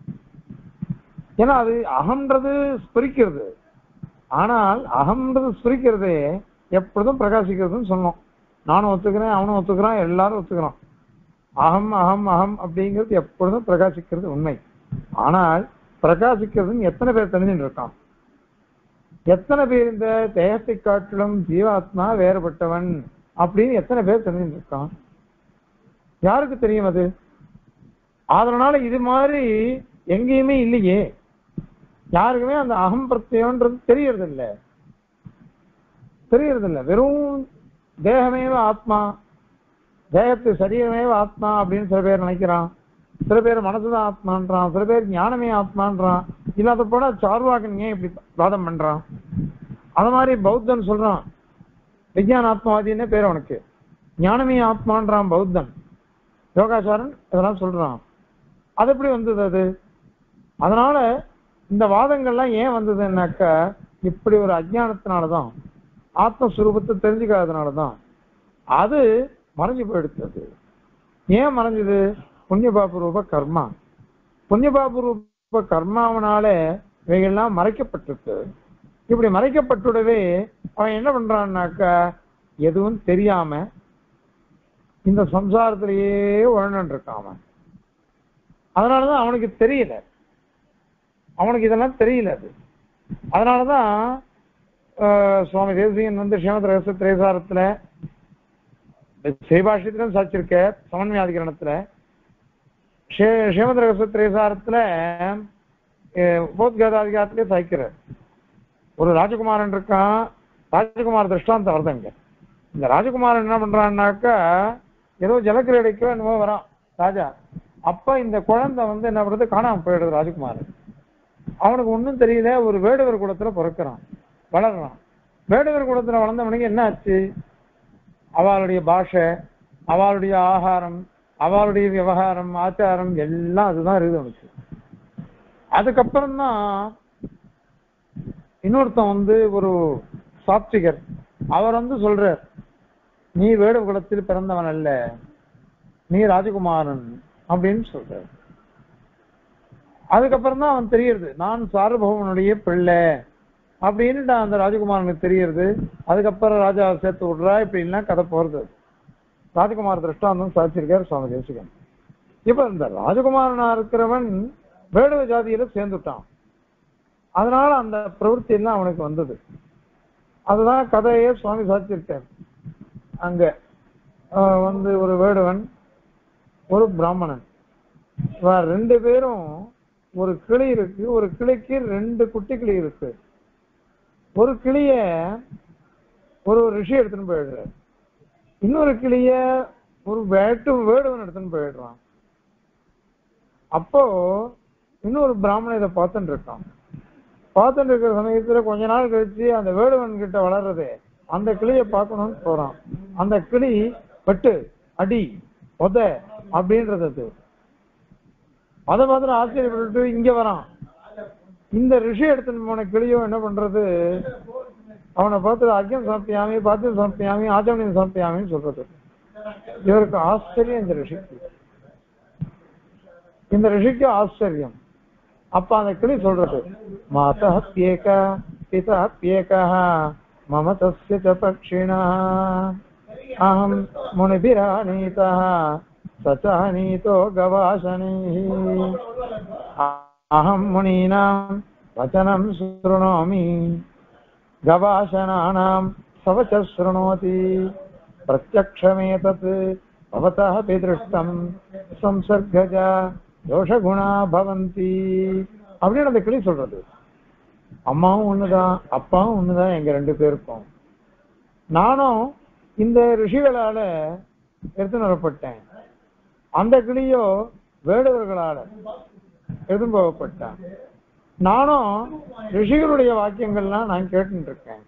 ஏன்னா அது அகம்ன்றது ஸ்பிரிக்கிறது. ஆனால் அகம்ன்றது ஸ்பிரிக்கிறதே எப்பொழுதும் பிரகாசிக்கிறதுன்னு சொன்னோம். நானும் ஒத்துக்கிறேன், அவனும் ஒத்துக்கிறான், எல்லாரும் ஒத்துக்கிறான். அகம் அகம் அகம் அப்படிங்கிறது எப்பொழுதும் பிரகாசிக்கிறது உண்மை. ஆனால் பிரகாசிக்கிறதுன்னு எத்தனை பேர் தெரிஞ்சுட்டு இருக்கான்? எத்தனை பேர் இந்த தேகத்தை காட்டிலும் ஜீவாத்மா வேறுபட்டவன் அப்படின்னு எத்தனை பேர் தெரிஞ்சுட்டு இருக்கான்? யாருக்கு தெரியும் அது? அதனால இது மாதிரி எங்கேயுமே இல்லையே, யாருக்குமே அந்த அகம் பிரத்யம்ன்றது தெரியறது இல்லை தெரியறது இல்லை வெறும் தேகமேவ ஆத்மா, தேகத்து சரீரமேவ ஆத்மா அப்படின்னு சில பேர் நினைக்கிறான். சில பேர் மனசுதான் ஆத்மான்றான், சில பேர் ஞானமே ஆத்மான்றான். இல்லாத போட சார்வாகன் ஏன் இப்படி வாதம் பண்றான்? அது மாதிரி பௌத்தன் சொல்றான் விஞ்ஞான ஆத்மாவாதின்னு பேர் அவனுக்கு, ஞானமே ஆத்மான்றான் பௌத்தன். யோகாச்சாரன் இதெல்லாம் சொல்றான். அது எப்படி வந்தது அது? அதனால இந்த வாதங்கள்லாம் ஏன் வந்ததுன்னாக்கா இப்படி ஒரு அஜ்ஞானத்தினாலதான், ஆத்மஸ்வரூபத்தை தெரிஞ்சுக்காததுனாலதான் அது மறைஞ்சு போயிடுச்சு. ஏன் மறைஞ்சது? புண்ணியபாபு ரூப கர்மா. புண்ணியபாபு ரூப கர்மாவனால இவைகள்லாம் மறைக்கப்பட்டிருக்கு. இப்படி மறைக்கப்பட்டுடவே அவன் என்ன பண்றான்னாக்கா எதுவும் தெரியாம இந்த சம்சாரத்திலேயே உழண்டு இருக்காம. அதனாலதான் அவனுக்கு தெரியல, அவனுக்கு இதெல்லாம் தெரியல. அது அதனாலதான் சுவாமி தேசிகன் வந்து ஸ்ரீமத் ரகசிய திரைசாரத்துல ஸ்ரீபாஷ்யத்திலும் சாட்சிருக்க, சமன்வயாதிகரணத்துல ஸ்ரீமத் ரகசிய திரைசாரத்துல உபோத்காதாதிகாரத்திலே சாய்க்கிறார். ஒரு ராஜகுமாரன் இருக்கான், ராஜகுமார திருஷ்டாந்தம் வருதுங்க. இந்த ராஜகுமாரன் என்ன பண்றான்னாக்கா ஏதோ ஜலக்கிரீடைக்கோ என்னவோ வரான் ராஜா. அப்ப இந்த குழந்தை வந்து என்ன பண்றது, காணாம போயிடுது ராஜகுமாரன். அவனுக்கு ஒன்றும் தெரியல. ஒரு வேடுவர் குலத்துல பிறக்கிறான், வளர்றான். வேடுவர் குலத்துல வளர்ந்தவனுக்கு என்ன ஆச்சு? அவளுடைய பாஷை, அவளுடைய ஆகாரம், அவளுடைய விவகாரம், ஆச்சாரம் எல்லாம் அதுதான் இருக்குது அவனுக்கு. அதுக்கப்புறம் தான் இன்னொருத்தன் வந்து ஒரு சாத்விகர், அவர் வந்து சொல்றார், நீ வேடு குலத்தில் பிறந்தவன் அல்ல, நீ ராஜகுமாரன் அப்படின்னு சொல்றார். அதுக்கப்புறம் தான் அவன் தெரியறது, நான் சார்பவனுடைய பிள்ளை அப்படின்னு அந்த ராஜகுமாரனுக்கு தெரியறது. அதுக்கப்புறம் ராஜா சேர்த்து விடுறா, இப்படின்லாம் கதை போறது. ராஜகுமார திருஷ்டாந்தம் சாதிச்சிருக்காரு சுவாமி தேசிகன். இப்ப இந்த ராஜகுமாரனா இருக்கிறவன் வேடுவ ஜாதியில சேர்ந்துட்டான். அதனால அந்த பிரவೃತ್ತಿ எல்லாம் அவனுக்கு வந்தது. அதுதான் கதையே சுவாமி சாதிச்சிருக்கார். அங்க வந்து ஒரு வேடுவன், ஒரு பிராமணன், ரெண்டு பேரும், ஒரு கிளி இருக்கு, ஒரு கிளிக்கு ரெண்டு குட்டி கிளி இருக்கு. ஒரு கிளிய ஒரு ரிஷி எடுத்துன்னு போயிடுறாரு, இன்னொரு கிளிய ஒரு வேட்டு வேடுவன் எடுத்துன்னு போயிடுறான். அப்போ இன்னொரு பிராமணன் இதை பார்த்துட்டு இருக்கான். பார்த்துட்டு இருக்கிற சமயத்துல கொஞ்ச நாள் கழிச்சு அந்த வேடுவன் கிட்ட வளர்றது, அந்த கிளிய பார்க்கணும்னு போறான். அந்த கிளி வெட்டு, அடி, உத அப்படின்றது. அதை பார்த்துட்டு ஆச்சரியப்பட்டு இங்க வரான். இந்த ரிஷி எடுத்துன்னு போன கிளியோ என்ன பண்றது, அவனை பார்த்து அர்க்கியம் சமர்ப்பியாமி, பாத்தியம் சமர்ப்பியாமி, ஆச்சமணியம் சமர்ப்பியாமின்னு சொல்றது. இவருக்கு ஆச்சரியம், இந்த ரிஷிக்கு இந்த ரிஷிக்கு ஆச்சரியம். அப்ப அந்த கிளி சொல்றது, மாதா பியேக பிதா பியேக மம தஸ்ய ச பக்ஷிணா அஹம் முனிபிராணீதா சச்சானீதோ கவாசனீஹி அஹம் முனீனாம் வசனம் ஸ்ருணோமி கவாசனானாம் சவச ஸ்ருணோதி பிரத்யக்ஷமேதத் பவதः பிதிருஷ்டம் சம்சர்கஜா தோஷகுணா பவந்தி அப்படின்னு அந்த கிளி சொல்றது. அம்மாவும் ஒண்ணுதான், அப்பாவும் ஒண்ணுதான் எங்க ரெண்டு பேருக்கும். நானும் இந்த ரிஷிகளால எடுத்து வரப்பட்டேன், அந்த கிளியோ வேடுவர்களால எடுத்து போகப்பட்டேன். நானும் ரிஷிகளுடைய வாக்கியங்கள்லாம் நான் கேட்டுட்டு இருக்கேன்,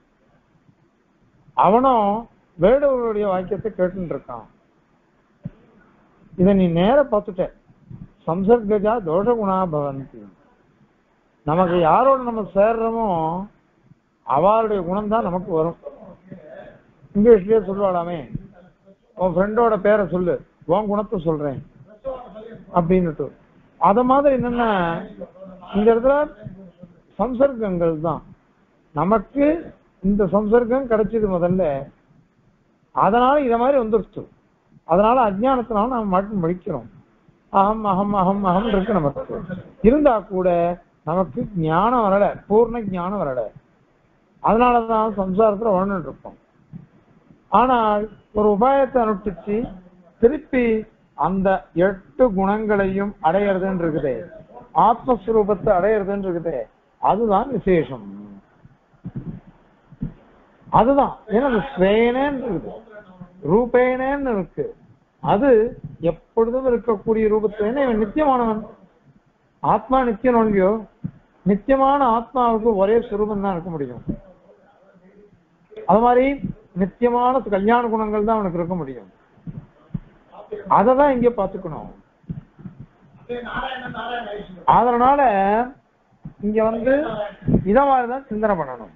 அவனும் வேடுவர்களுடைய வாக்கியத்தை கேட்டுட்டு இருக்கான். இதை நீ நேர பார்த்துட்ட, சம்சர்கஜா தோஷகுணா பவந்தி. நமக்கு யாரோட நம்ம சேர்றோமோ அவளுடைய குணம் தான் நமக்கு வரும். இங்கிலீஷ்லயே சொல்லுவாடாமே, உன் ஃப்ரெண்டோட பேரை சொல்லு, உன் குணத்தை சொல்றேன் அப்படின்னுட்டு. அத மாதிரி என்னன்னா இந்த இடத்துல சம்சர்க்கங்கள் தான் நமக்கு. இந்த சம்சர்க்கம் கிடைச்சது முதல்ல, அதனால இத மாதிரி வந்துருச்சு. அதனால அஜ்ஞானத்தினால நம்ம மட்டும் முடிக்கிறோம். அகம் அகம் அகம் அகம் இருக்கு நமக்கு. இருந்தா கூட நமக்கு ஞானம் வரல, பூர்ண ஞானம் வரல. அதனாலதான் சம்சாரத்துல வாழ்ந்துட்டு இருப்போம். ஆனால் ஒரு உபாயத்தை அனுஷ்டிச்சு திருப்பி அந்த எட்டு குணங்களையும் அடையிறதுன்னு இருக்குதே, ஆத்மஸ்வரூபத்தை அடையிறதுன்னு இருக்குதே, அதுதான் விசேஷம். அதுதான் ஏன்னா ஸ்வேனேன்னு இருக்குது, ரூபேனேன்னு இருக்கு. அது எப்பொழுதும் இருக்கக்கூடிய ரூபத்தை, இவன் நித்தியமானவன், ஆத்மா நித்தியம் இல்லையோ. நித்தியமான ஆத்மாவுக்கு ஒரே சுரூபம் தான் இருக்க முடியும். அது மாதிரி நித்தியமான கல்யாண குணங்கள் தான் அவனுக்கு இருக்க முடியும். அததான் இங்க பாத்துக்கணும். அதனால இங்க வந்து இத மாதிரிதான் சிந்தனை பண்ணணும்.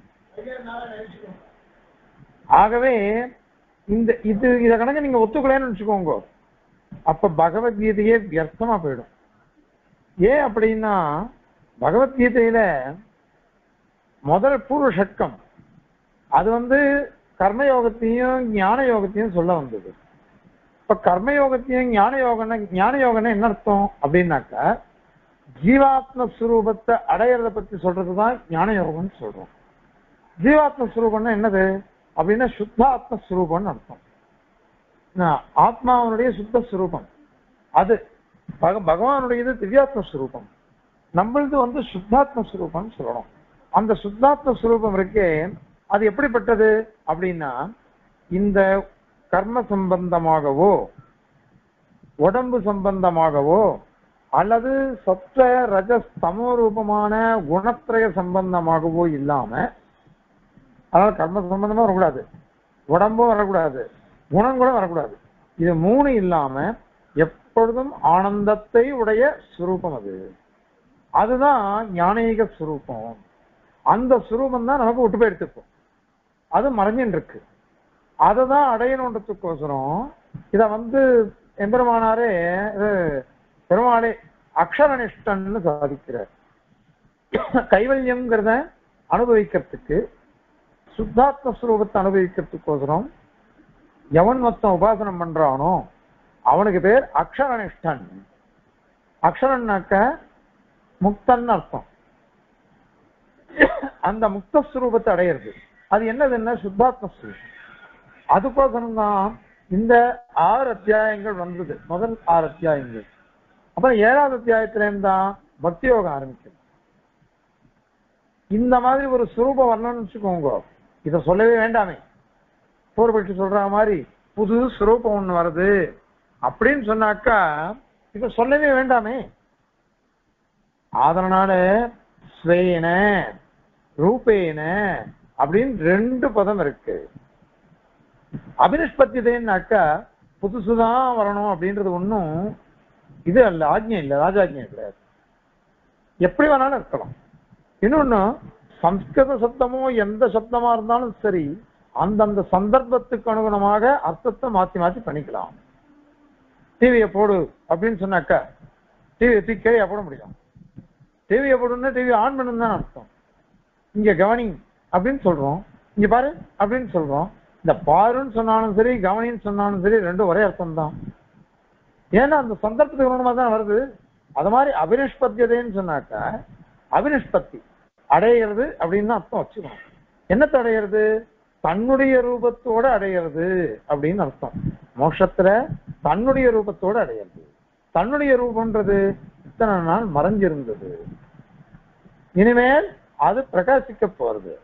ஆகவே இந்த இது இத கணக்கு நீங்க ஒத்துக்கலன்னு வச்சுக்கோங்க, அப்ப பகவத்கீதையே வியர்த்தமா போயிடும். ஏன் அப்படின்னா பகவத்கீதையில முதல் பூர்வ ஷட்கம் அது வந்து கர்மயோகத்தையும் ஞான யோகத்தையும் சொல்ல வந்தது. இப்ப கர்மயோகத்தையும் ஞான யோகம்னா ஞான யோகம்னா என்ன அர்த்தம் அப்படின்னாக்கா ஜீவாத்ம ஸ்வரூபத்தை அடையிறத பத்தி சொல்றதுதான் ஞான யோகம்னு சொல்றோம். ஜீவாத்ம ஸ்வரூபம்னா என்னது அப்படின்னா சுத்தாத்ம ஸ்வரூபம்னு அர்த்தம். ஆத்மாவனுடைய சுத்த ஸ்வரூபம் அது, பகவானுடையது திவ்யாத்ம ஸ்வரூபம், நம்மளது வந்து சுத்தாத்ம ஸ்வரூபம்னு சொல்லணும். அந்த சுத்தாத்ம ஸ்வரூபம் இருக்கே அது எப்படிப்பட்டது அப்படின்னா இந்த கர்ம சம்பந்தமாகவோ உடம்பு சம்பந்தமாகவோ அல்லது சத்த ரஜ ஸ்தமோ ரூபமான குணத்திரய சம்பந்தமாகவோ இல்லாம, அதாவது கர்ம சம்பந்தமா வரக்கூடாது, உடம்பும் வரக்கூடாது, குணம் கூட வரக்கூடாது, இது மூணு இல்லாம எப்பொழுதும் ஆனந்தத்தை உடைய சுரூபம் அது. அதுதான் ஞானீக சுரூபம். அந்த சுரூபம் தான் நமக்கு விட்டு போய் எடுத்துப்போம், அது மறைஞ்சின்னு இருக்கு. அதை தான் அடையணுன்றதுக்கோசரம் இத வந்து எம்பெருமானாரே பெருமாளே அக்ஷரனிஷ்டன்னு சாதிக்கிறார். கைவல்யம்ங்கிறத அனுபவிக்கிறதுக்கு, சுத்தாத்ம ஸ்வரூபத்தை அனுபவிக்கிறதுக்கோசரம் எவன் மொத்தம் உபாசனம் பண்றானோ அவனுக்கு பேர் அக்ஷரனிஷ்டன். அக்ஷரன்னாக்க முக்தன் அர்த்தம். அந்த முக்த ஸ்வரூபத்தை அடையிறது அது என்னதுன்னா சுத்தாத்ம ஸ்வரூபம். அதுக்கோசரம் தான் இந்த ஆறு அத்தியாயங்கள் வந்தது, முதல் ஆறு அத்தியாயங்கள். அப்புறம் ஏழாவது அத்தியாயத்திலேருந்து தான் பக்தி யோகம் ஆரம்பிக்குது. இந்த மாதிரி ஒரு சுரூபம் வரணும்னு வச்சுக்கோங்க, இதை சொல்லவே வேண்டாமே. பூர்வபட்சி சொல்ற மாதிரி புது சுரூபம் ஒண்ணு வருது அப்படின்னு சொன்னாக்கா இதை சொல்லவே வேண்டாமே. அதனால ஸ்வேன ரூபேன அப்படின்னு ரெண்டு பதம் இருக்கு. அபினிஷ்பத்தியதைன்னாக்கா புதுசுதான் வரணும் அப்படின்றது ஒன்றும் இது அல்ல, ஆஜ்ஞை இல்லை, ராஜாஜ்ஞை கிடையாது, எப்படி வேணாலும் இருக்கலாம். இன்னொன்னு சம்ஸ்கிருத சப்தமோ எந்த சப்தமா இருந்தாலும் சரி அந்தந்த சந்தர்ப்பத்துக்கு அனுகுணமாக அர்த்தத்தை மாத்தி மாத்தி பண்ணிக்கலாம். டிவியை போடு அப்படின்னு சொன்னாக்கா டிவியை தூக்கி கீழே போட முடியும். டிவியை போடுன்னா டிவி ஆன் பண்ணணும் தான் அர்த்தம். இங்க கவனி அப்படின்னு சொல்றோம், இங்க பாரு அப்படின்னு சொல்றோம். இந்த பாருன்னு சொன்னாலும் சரி கவனின்னு சொன்னாலும் சரி ரெண்டும் ஒரே அர்த்தம் தான். ஏன்னா அந்த சந்தர்ப்பத்துக்கு அனுகுணமா தான் வருது. அது மாதிரி அபினிஷ்பத்தியதைன்னு சொன்னாக்கா அபினிஷ்பத்தி அடையிறது அப்படின்னு அர்த்தம் வச்சுக்கணும். என்னத்தை அடையிறது? தன்னுடைய ரூபத்தோட அடையிறது அப்படின்னு அர்த்தம். மோட்சத்துல தன்னுடைய ரூபத்தோட அடையிறது. தன்னுடைய ரூபம்ன்றது இத்தனை நாள் மறைஞ்சிருந்தது, இனிமேல் அது பிரகாசிக்க போறது.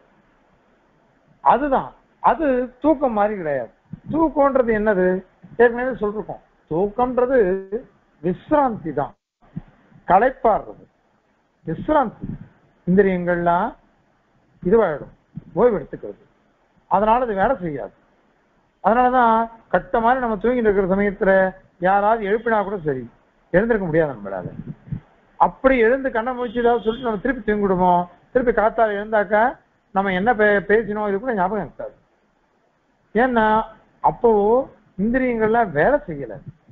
அதுதான் அது. தூக்கம் மாதிரி கிடையாது. தூக்கம்ன்றது என்னது? ஏற்கனவே சொல்லிருக்கோம், தூக்கம்ன்றது விஸ்ராந்தி தான், களைப்பாடுறது, விஸ்ராந்தி. இந்திரியங்கள்லாம் இதுவாயிடும், ஓய்வு எடுத்துக்கிறது. அதனால அது வேலை செய்யாது. அதனாலதான் கட்ட மாதிரி நம்ம தூங்கிட்டு இருக்கிற சமயத்துல யாராவது எழுப்பினா கூட சரி எழுந்திருக்க முடியாது நம்மளால. அப்படி எழுந்து கண்ணை முடிச்சு ஏதாவது சொல்லிட்டு நம்ம திருப்பி தூங்கிடுவோம். திருப்பி காத்தால எழுந்தாக்கா நம்ம என்ன பே பேசினோம் இது கூட ஞாபகம் இருக்காது. ஏன்னா அப்போ இந்திரியங்கள்லாம் வேலை செய்யல.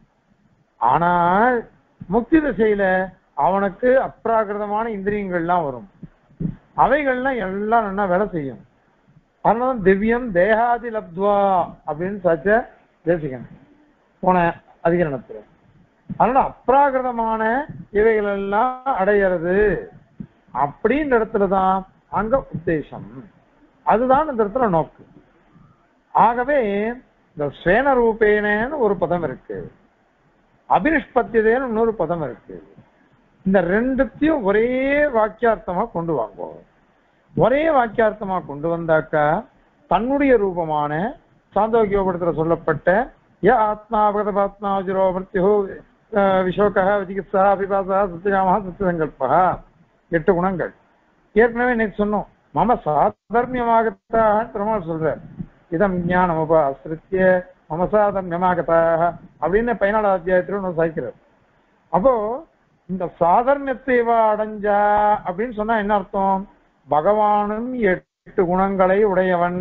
ஆனால் முக்தி திசையில அவனுக்கு அப்ராகிருதமான இந்திரியங்கள்லாம் வரும், அவைகள்லாம் எல்லாம் நல்லா வேலை செய்யும். அதனால திவ்யம் தேகாதி லப்துவா அப்படின்னு சாச்ச தேசிக்கணும் போன அதிகரணத்துல. அதனால அப்ராகிருதமான இவைகள் எல்லாம் அடையிறது அப்படின்ற இடத்துலதான் அங்க உத்தேசம். அதுதான் இந்த இடத்துல நோக்கு. ஆகவே இந்த ஸ்வேன ரூபேனன்னு ஒரு பதம் இருக்கு, அபினிஷ்பத்தியதேன்னு இன்னொரு பதம் இருக்கு. இந்த ரெண்டுத்தையும் ஒரே வாக்கியார்த்தமா கொண்டு வாங்குவோம். ஒரே வாக்கியார்த்தமா கொண்டு வந்தாக்கா தன்னுடைய ரூபமான சாந்தோக்கியோபடத்துல சொல்லப்பட்ட ய ஆத்மா பகதபாத்மா ஜிரோ மிருத்யு விஷோகா விசிகித்சா அபிபாசா சத்தியகாமா சத்தியசங்கல்பா எட்டு குணங்கள் ஏற்கனவே நேற்று சொன்னோம். மம சாதர்மியமாகத்தான் பெருமாள் சொல்ற இதம் ஞானம் உபாசிரித்திய மம சாதர்மியமாகத்தாக அப்படின்னு பதினாலாவது அத்தியாயத்துல ஒன்று சாய்க்கிறார். அப்போ இந்த சாதர்ணியத்தை அடைஞ்சா அப்படின்னு சொன்னா என்ன அர்த்தம்? பகவானும் எட்டு குணங்களை உடையவன்,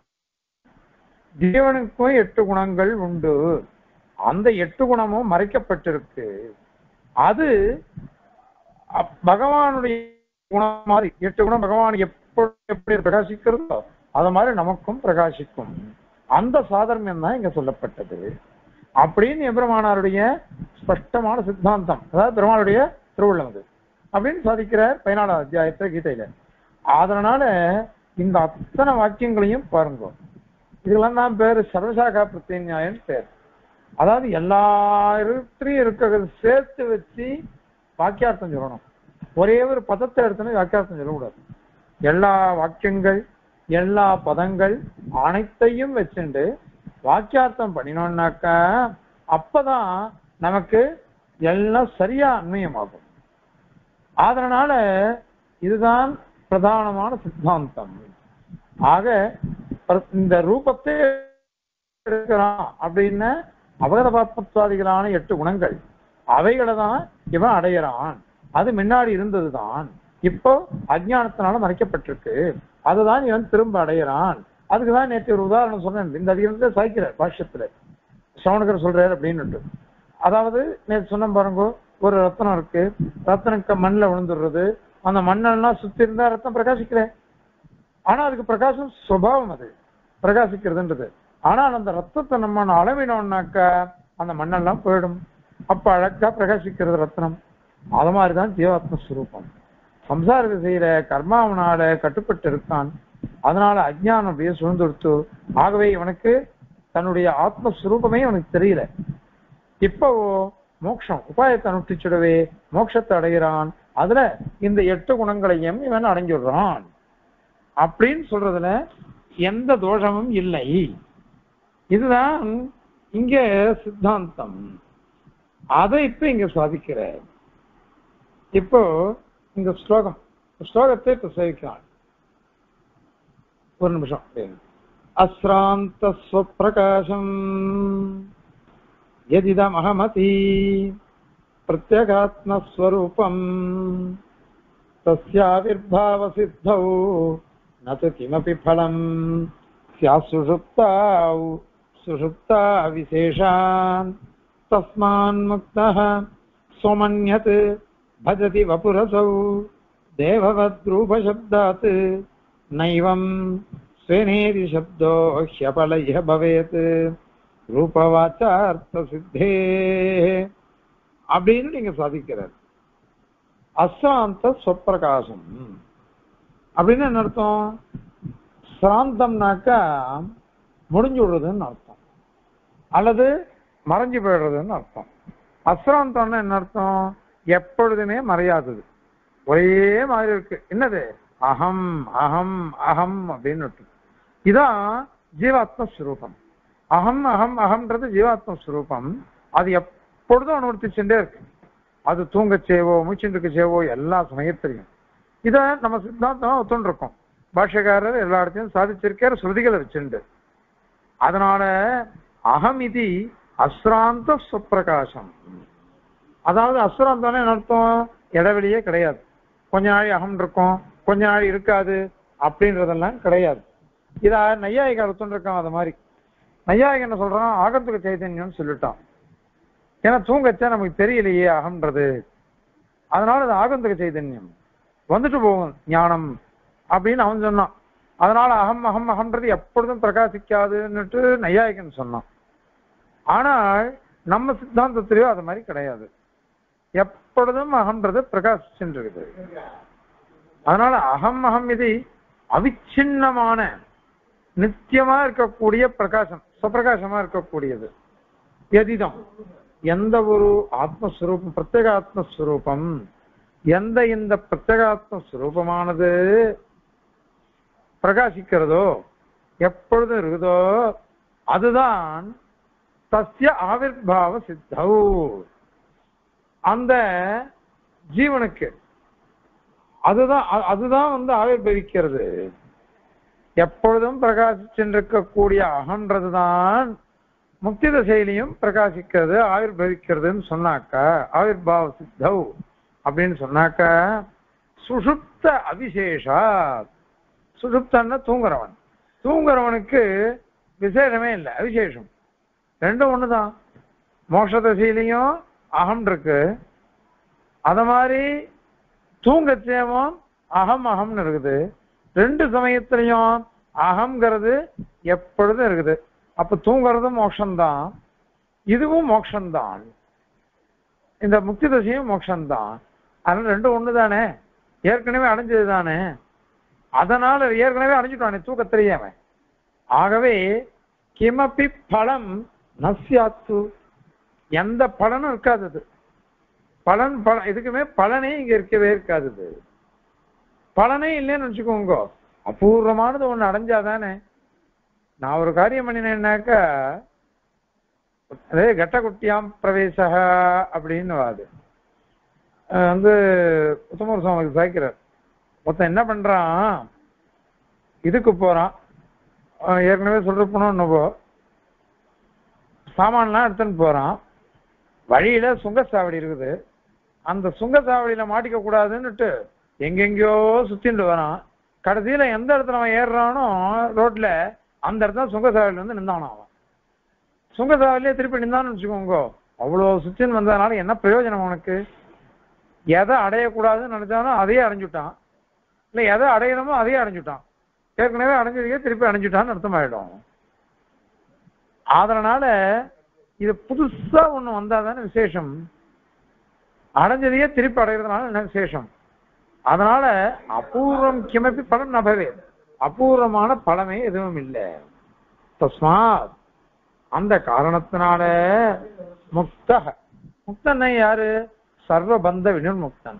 ஜீவனுக்கும் எட்டு குணங்கள் உண்டு. அந்த எட்டு குணமும் மறைக்கப்பட்டிருக்கு. அது பகவானுடைய குணம் மாதிரி, எட்டு குணம் பகவான் எப்படி எப்படி பிரகாசிக்கிறதோ அது மாதிரி நமக்கும் பிரகாசிக்கும். அந்த சாதர்மியம் தான் இங்க சொல்லப்பட்டது அப்படின்னு எம்பெருமானாருடைய ஸ்பஷ்டமான சித்தாந்தம். அதாவது பெருமாளுடைய திருவுள்ளம் அது அப்படின்னு சாதிக்கிறார் பதினாலாம் அத்தியாயத்துல கீதையில. அதனால இந்த அத்தனை வாக்கியங்களையும் பாருங்க. இதெல்லாம் தான் பேரு சர்வசாகா பிரத்யன்யாயன் பேர். அதாவது எல்லாத்தையும் இருக்கிறத சேர்த்து வச்சு வாக்கியார்த்தம் சொல்லணும். ஒரே ஒரு பதத்தை எடுத்துன்னு வாக்கியார்த்தம் சொல்லக்கூடாது. எல்லா வாக்கியங்கள் எல்லா பதங்கள் அனைத்தையும் வச்சுண்டு வாக்கியார்த்தம் பண்ணினோம்னாக்கா அப்பதான் நமக்கு எல்லாம் சரியா அன்மயமாகும். அதனால இதுதான் பிரதானமான சித்தாந்தம். ஆக இந்த ரூபத்தை எடுக்கிறான் அப்படின்னு அபகதபாத்மத்வாதிகளான எட்டு குணங்கள் அவைகளை தான் இவன் அடையிறான். அது முன்னாடி இருந்ததுதான், இப்போ அஜ்ஞானத்தினால மறைக்கப்பட்டிருக்கு. அதுதான் இவன் திரும்ப அடையிறான். அதுக்குதான் நேற்று ஒரு உதாரணம் சொன்னேன். இந்த அதிகாரத்தை சாய்க்கிறார் பாஷ்யத்துல சவுனகர் சொல்றாரு அப்படின்னு. அதாவது நேற்று சொன்ன பாருங்க, ஒரு ரத்னம் இருக்கு, ரத்தனுக்கு மண்ணில் விழுந்துடுறது, அந்த மண்ணெல்லாம் சுத்தி இருந்தா ரத்தம் பிரகாசிக்கல. ஆனா அதுக்கு பிரகாசம் சுபாவம், அது பிரகாசிக்கிறதுன்றது. ஆனால் அந்த ரத்தத்தை நம்ம அளவினோம்னாக்கா அந்த மண்ணெல்லாம் போயிடும். அப்ப அழகா பிரகாசிக்கிறது ரத்னம். அது மாதிரிதான் ஜீவாத்ம ஸ்வரூபம். சம்சாரத்தை செய்யற கர்மாவனால கட்டுப்பட்டு இருக்கான். அதனால அஜ்ஞானம் அப்படியே சுழ்ந்துடுத்து. ஆகவே இவனுக்கு தன்னுடைய ஆத்மஸ்வரூபமே அவனுக்கு தெரியல. இப்போ மோட்சம் உபாயத்தை அனுஷ்டிச்சுடவே மோட்சத்தை அடைகிறான். அதுல இந்த எட்டு குணங்களையும் இவன் அடைஞ்சிடுறான் அப்படின்னு சொல்றதுல எந்த தோஷமும் இல்லை. இதுதான் இங்க சித்தாந்தம். அதை இப்ப இங்க சாதிக்கிற. இப்போ இந்த ஸ்லோகம் ஸ்லோகத்தை இப்ப சேவிக்கிறான். ஒரு நிமிஷம். அஸ்ராந்த ஸ்வப்பிரகாசம் யதிதம் அஹமதி பிரத்யகாத்மஸ்வரூபம் தஸ்யாவிர்பாவ சித்தௌ நது கிமபி ஃபலம் ஸ்யாத் சுஷுப்தௌ சுஷுப்தா விசேஷான் தஸ்மான் முக்தः சோமன்யத் பஜதி வபுரசௌ தேவவத் ரூபசப்தாத் நைவம் ஸ்வேனேதி சப்தோ ஹ்யபலய பவேத் ரூபவாச்சார்த்த சித்தே அப்படின்னு நீங்க சாதிக்கிறார். அசாந்த ஸ்வப்பிரகாசம் அப்படின்னு என்ன அர்த்தம்? சாந்தம்னாக்கா முடிஞ்சு விடுறதுன்னு அர்த்தம், அல்லது மறைஞ்சு போயிடுறதுன்னு அர்த்தம். அஸ்ராந்தம்னா என்ன அர்த்தம்? எப்பொழுதுமே மறையாதது, ஒரே மாதிரி இருக்கு. என்னது? அகம் அகம் அகம் அப்படின்னு. இதான் ஜீவாத்மஸ்வரூபம். அகம் அகம் அகம்ன்றது ஜீவாத்மஸ்வரூபம். அது எப்பொழுதும் அனுவர்த்திச்சுட்டே இருக்கு. அது தூங்கச்சேவோ மூச்சுக்கு சேவோ எல்லா சமயத்திலையும். இதை நம்ம சித்தாந்தமா ஒத்துன்னு இருக்கோம். பாஷ்யக்காரர் எல்லா இடத்தையும் சாதிச்சிருக்கார் ஸ்ருதிகளை வச்சுண்டு. அதனால அகம் இது அஸ்ராந்த ஸ்வப்பிரகாசம். அதாவது அஸ்ராந்தம்னா என்ன அர்த்தம்? இடைவெளியே கிடையாது. கொஞ்ச நாள் அகம் இருக்கும், கொஞ்ச நாள் இருக்காது அப்படின்றதெல்லாம் கிடையாது. இத நையாயிக அர்த்தம் இருக்கான். அது மாதிரி நையாயிக என்ன சொல்றான்? ஆகந்துக சைதன்யம்னு சொல்லிட்டான். ஏன்னா தூங்கச்சா நமக்கு தெரியலையே அகம்ன்றது. அதனால அது ஆகந்துக சைதன்யம் வந்துட்டு போகும் ஞானம் அப்படின்னு அவன் சொன்னான். அதனால அகம் அகம் அகம்ன்றது எப்பொழுதும் பிரகாசிக்காதுன்னுட்டு நையாயிகன் சொன்னான். ஆனால் நம்ம சித்தாந்தத்திலேயோ அது மாதிரி கிடையாது. எப்பொழுதும் அகம்ன்றது பிரகாசிச்சுட்டு இருக்குது. அதனால அகம் அகம் இது அவிச்சின்னமான நித்தியமா இருக்கக்கூடிய பிரகாசம், சுப்பிரகாசமா இருக்கக்கூடியது. எதிதம் எந்த ஒரு ஆத்மஸ்வரூபம், பிரத்யேக ஆத்மஸ்வரூபம், எந்த இந்த பிரத்யேகாத்மஸ்வரூபமானது பிரகாசிக்கிறதோ எப்பொழுதும் இருக்குதோ அதுதான் தஸ்ய ஆவிர்பாவ சித்தௌ, அந்த ஜீவனுக்கு அதுதான் அதுதான் வந்து ஆவிர்பவிக்கிறது. எப்பொழுதும் பிரகாசிச்சிருக்கக்கூடிய அகன்றதுதான் முக்தி தசையிலையும் பிரகாசிக்கிறது, ஆவிர்பவிக்கிறதுன்னு சொன்னாக்கா ஆவிர்பாவ சித்தௌ அப்படின்னு சொன்னாக்க சுஷுப்த அவிசேஷா. சுஷுப்தன்னா தூங்குறவன். தூங்குறவனுக்கு விசேஷமே இல்லை, அவிசேஷம். ரெண்டும் ஒண்ணுதான். மோட்ச தசையிலையும் அகம் இருக்கு, அத மாதிரி தூங்கச்சேவும் அகம் அகம்னு இருக்குது. ரெண்டு சமயத்திலையும் அகம்ங்கிறது எப்பொழுதும் இருக்குது. அப்ப தூங்குறதும் மோட்சம்தான், இதுவும் மோட்சம்தான், இந்த முக்தி தசையும் மோட்சம்தான். அதனால ரெண்டும் ஒண்ணுதானே, ஏற்கனவே அடைஞ்சது தானே. அதனால ஏற்கனவே அடைஞ்சிட்டானே தூக்கத்திலேயே அவன். ஆகவே கிமப்பி பலம் நஸ்யாத்து, எந்த பலனும் இருக்காதது. பலன் பலன் எதுக்குமே பலனே இங்க இருக்கவே இருக்காது. பலனே இல்லைன்னு வச்சுக்கோங்க, அபூர்வமானது ஒண்ணு அடைஞ்சாதானே. நான் ஒரு காரியம் பண்ணினேன்னாக்கா, அதே கட்டகுட்டியாம் பிரவேசக அப்படின்னு வாது வந்து உத்தமர் சுவாமி சாய்க்கிறார். மொத்தம் என்ன பண்றான், இதுக்கு போறான், ஏற்கனவே சொல்ற போனோம், சாமான்லாம் எடுத்துன்னு போறான். வழியில சுங்கச்சாவடி இருக்குது, அந்த சுங்கச்சாவடியில மாட்டிக்க கூடாதுன்னுட்டு எங்கெங்கயோ சுத்திட்டு வரான். கடைசியில எந்த இடத்துல அவன் ஏறுறானோ ரோட்ல, அந்த இடத்துல சுங்கச்சாவடியில வந்து நின்றானோ. அவன் சுங்கச்சாவடியிலே திருப்பி நின்றான்னு வச்சுக்கோங்க, அவ்வளவு சுத்தின்னு வந்ததுனால என்ன பிரயோஜனம் அவனுக்கு? எதை அடையக்கூடாதுன்னு நினைச்சானோ அதையே அடைஞ்சுட்டான், இல்லை எதை அடையணுமோ அதையே அடைஞ்சுட்டான். ஏற்கனவே அடைஞ்சதுக்கே திருப்பி அடைஞ்சுட்டான்னு அர்த்தமாயிடும். அதனால இது புதுசா ஒண்ணு வந்தாதானே விசேஷம். அடைஞ்சதையே திருப்பி அடைகிறதுனால என்ன விசேஷம்? அதனால அபூர்வம் கிமப்பி பலம் நபவே, அபூர்வமான பலமே எதுவும் இல்லை. தஸ்மாத், அந்த காரணத்தினால முக்த, முக்தன் யாரு? சர்வபந்த வினிர்முக்தன்.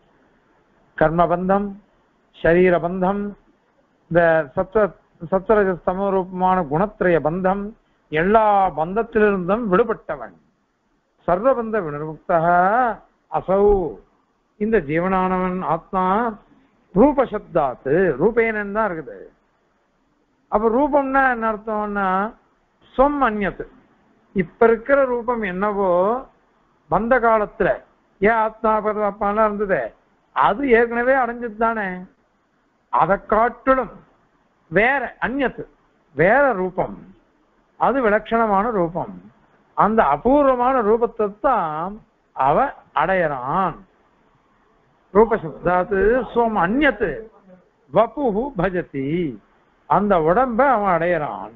கர்மபந்தம், சரீரபந்தம், இந்த சத்வ சத்வரஜ சமரூபமான குணத்திரய பந்தம், எல்லா பந்தத்திலிருந்தும் விடுபட்டவன். சர்வபந்த வினிர்முக்த அசௌ, இந்த ஜீவனானவன் ஆத்மா ரூபசப்தாத்து, ரூபேனன் தான் இருக்குது. அப்ப ரூபம்னா என்ன அர்த்தம்னா சொம் அந்நியத்து. இப்ப இருக்கிற ரூபம் என்னவோ பந்த காலத்துல ஏன் ஆத்மா பரமாத்மாலாம் இருந்தது, அது ஏற்கனவே அடைஞ்சது தானே. அதை காட்டிலும் வேற அந்நியத்து, வேற ரூபம், அது விலட்சணமான ரூபம். அந்த அபூர்வமான ரூபத்தை தான் அவன் அடையறான். ரூபசப்தாத்து சோம் அந்நியத்து வபுஹு பஜதி, அந்த உடம்ப அவன் அடையறான்,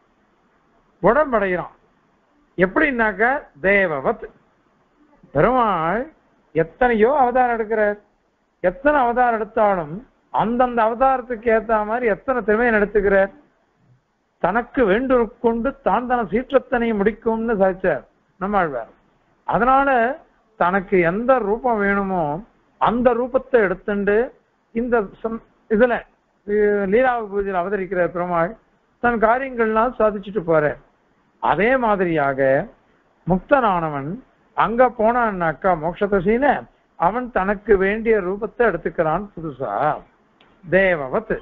உடம்பு அடைகிறான். எப்படின்னாக்க தேவவத், பெருமாள் எத்தனையோ அவதாரம் எடுக்கிறார். எத்தனை அவதாரம் எடுத்தாலும் அந்தந்த அவதாரத்துக்கு ஏத்த மாதிரி எத்தனை திறமையை எடுத்துக்கிறார். தனக்கு வேண்டும் கொண்டு தான் தன சீற்றத்தனை முடிக்கும்னு சாதிச்சார் நம்மாழ்வார். அதனால தனக்கு எந்த ரூபம் வேணுமோ அந்த ரூபத்தை எடுத்துண்டு இந்த இதுல லீலா பூஜையில் அவதரிக்கிற பெருமாள் தன் காரியங்கள்லாம் சாதிச்சுட்டு போற. அதே மாதிரியாக முக்தனானவன் அங்க போனான்னாக்கா மோட்சதசையில அவன் தனக்கு வேண்டிய ரூபத்தை எடுத்துக்கிறான் புதுசா, தேவவத்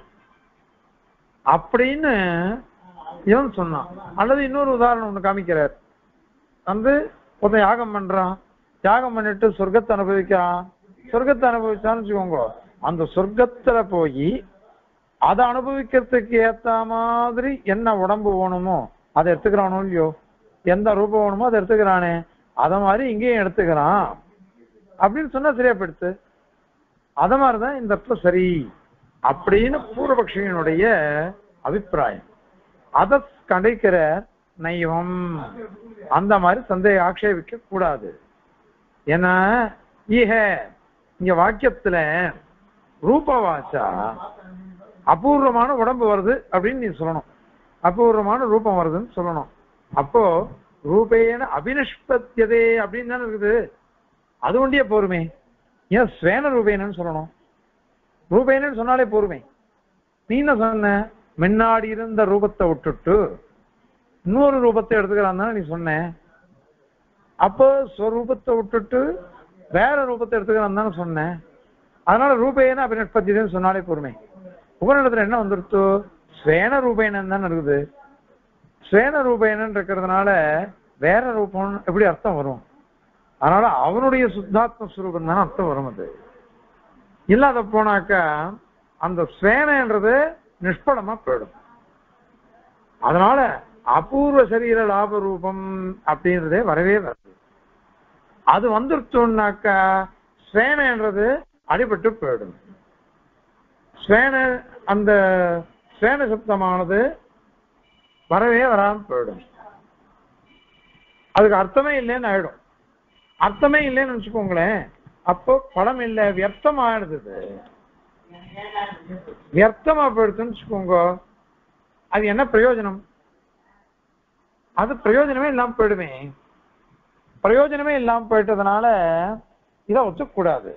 அப்படின்னு இவன் சொன்னான். அல்லது இன்னொரு உதாரணம் ஒண்ணு காமிக்கிறார். வந்து ஒருத்தன் யாகம் பண்றான், யாகம் பண்ணிட்டு சொர்க்கத்தை அனுபவிக்கிறான். சொர்க்கத்தை அனுபவிச்சான்னு வச்சுக்கோங்க, அந்த சொர்க்கத்துல போய் அதை அனுபவிக்கிறதுக்கு ஏத்த மாதிரி என்ன உடம்பு வேணுமோ அதை எடுத்துக்கிறானோ இல்லையோ, எந்த ரூபம் வேணுமோ அதை எடுத்துக்கிறானே, அத மாதிரி இங்கேயும் எடுத்துக்கிறான் அப்படின்னு சொன்னா சரியா போயிடுத்து. அத மாதிரிதான் இந்த இடத்துல சரி அப்படின்னு பூர்வபக்ஷியினுடைய அபிப்பிராயம். அதை கண்டிக்கிற நைவம், அந்த மாதிரி சந்தேக ஆக்ஷேபிக்க கூடாது. ஏன்னா ஈக இங்க வாக்கியத்துல ரூபவாச்சா அபூர்வமான உடம்பு வருது அப்படின்னு நீ சொல்லணும், அபூர்வமான ரூபம் வருதுன்னு சொல்லணும். அப்போ ரூபேன அபினிஷ்பத்தியதே அப்படின்னு தானே இருக்குது, அது ஒண்டியே போருமே. ஏன் ஸ்வேன ரூபேனன்னு சொல்லணும்? ரூபேனன்னு சொன்னாலே போருமே. நீ என்ன சொன்ன, முன்னாடி இருந்த ரூபத்தை விட்டுட்டு இன்னொரு ரூபத்தை எடுத்துக்கிறான் தானே நீ சொன்ன. அப்போ ஸ்வரூபத்தை விட்டுட்டு வேற ரூபத்தை எடுத்துக்கிறான் தானே சொன்னேன். அதனால ரூபேன அபினிஷ்பத்தியதேன்னு சொன்னாலே போருமே. உபநிடத்துல என்ன வந்துருத்தோ ஸ்வேன ரூபேனன்னு தானே இருக்குது. ஸ்வேன ரூபேனன்னு இருக்கிறதுனால வேற ரூபம் எப்படி அர்த்தம் வரும்? அதனால அவனுடைய சுத்தாத்ம ஸ்வரூபம் தான் அர்த்தம் வரும். அது இல்லாத போனாக்கா அந்த ஸ்வேனன்றது நிஷ்பலமா போயிடும். அதனால அபூர்வ சரீர லாப ரூபம் அப்படின்றதே வரவே வருது. அது வந்துருச்சோம்னாக்கா ஸ்வேனன்றது அடிபட்டு போயிடும். ஸ்வேன அந்த ஸ்வேன சப்தமானது வரவே வராம போயிடும். அதுக்கு அர்த்தமே இல்லைன்னு ஆயிடும். அர்த்தமே இல்லைன்னு வச்சுக்கோங்களேன், அப்போ படம் இல்லை, வியர்த்தம் ஆயிடுது. வியர்த்தமா போயிடுதுன்னு வச்சுக்கோங்க, அது என்ன பிரயோஜனம்? அது பிரயோஜனமே இல்லாம போயிடுமே. பிரயோஜனமே இல்லாம போயிட்டதுனால இதை ஒத்துக்கூடாது,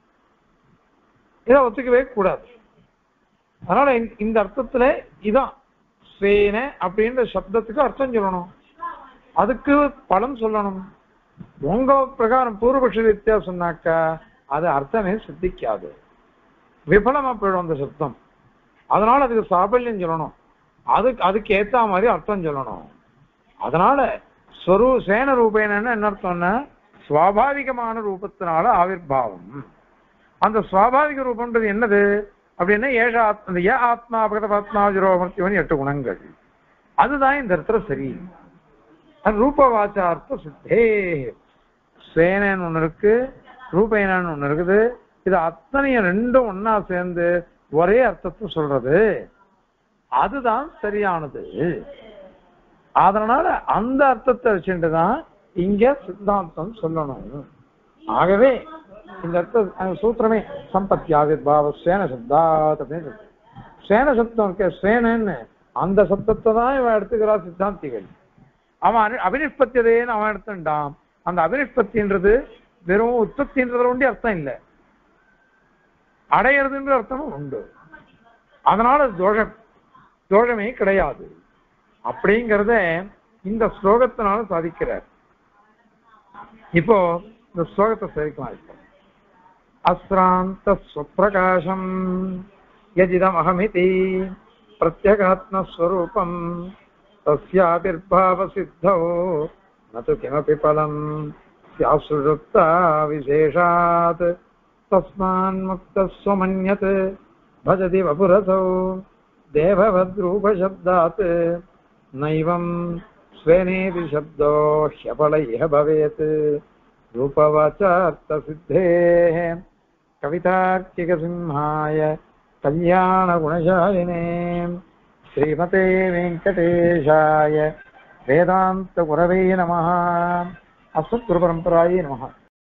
இதை ஒத்துக்கவே கூடாது. அதனால இந்த அர்த்தத்துல இதான் ஸ்வேன அப்படின்ற சப்தத்துக்கு அர்த்தம் சொல்லணும், அதுக்கு பலம் சொல்லணும். உங்க பிரகாரம் பூர்வபக்ஷ ரீதியா சொன்னாக்கா அது அர்த்தமே சித்திக்காது, விபலமா போயிடும் அந்த சப்தம். அதனால அதுக்கு சாபல்யம் சொல்லணும், அதுக்கு அதுக்கு ஏத்த மாதிரி அர்த்தம் சொல்லணும். அதனால ஸ்வரூ சேன ரூபேனன்னு என்ன அர்த்தம்னா சுவாபாவிகமான ரூபத்தினால ஆவிர்பாவம். அந்த சுவாபாவிக ரூபம்ன்றது என்னது அப்படின்னா ஏஷா அந்த ஏ ஆத்மா அபகதாத்மா ஜரோமர்த்திவன் எட்டு குணங்கள். அதுதான் இந்த இடத்துல சரி. ரூபவாச்சார்த்த சித்தே ஸ்வேனன்னு ஒண்ணு இருக்கு, ரூபேனன்னு ஒண்ணு இருக்குது. இது அத்தனையும் ரெண்டும் ஒன்னா சேர்ந்து ஒரே அர்த்தத்தை சொல்றது, அதுதான் சரியானது. அதனால அந்த அர்த்தத்தை வச்சுட்டுதான் இங்க சித்தாந்தம் சொல்லணும். ஆகவே இந்த அர்த்த சூத்திரமே சம்பத்தி ஆவிர்பாவ சேன சப்தாத் அப்படின்னு இருக்கு. சேன சப்தம் இருக்க சேனன்னு அந்த சப்தத்தை தான் இவன் எடுத்துக்கிறா சித்தாந்திகள். அவன் அபினிஷ்பத்தியதேன்னு அவன் எடுத்துட்டான். அந்த அபினிஷ்பத்தின்றது வெறும் உற்பத்தின்றதுல ஒண்டி அர்த்தம் இல்லை, அடையிறதுன்ற அர்த்தமும் உண்டு. அதனால தோஷம் தோஷமே கிடையாது அப்படிங்கிறத இந்த ஸ்லோகத்தினால சாதிக்கிறார். இப்போ இந்த ஸ்லோகத்தை சேவிக்கலாம். இப்போ அஸ்ராந்த ஸ்வப்பிரகாசம் யஜிதம் அகமிதி பிரத்யகாத்மஸ்வரூபம் தஸ்யாபிர்பாவ சித்தோ நது கிமபி பலம் ஸ்யாசுஷுப்தா விசேஷாத் தஸ்மான் முக்தஸ்வமன்யத் பஜதி வபுரசோ தேவவத்ரூபசப்தாத் நைவம் ஸ்வேனேதி சப்தோ ஹ்யபலைஹ பவேத் ரூபவாச்சார்த்த சித்தேஹ. கவிதார்க்கிக சிம்ஹாய கல்யாண குணசாலினே ஸ்ரீமதே வெங்கடேஷாய வேதாந்த குரவே நமः. அஸ்மத் குரு பரம்பராயே நமः.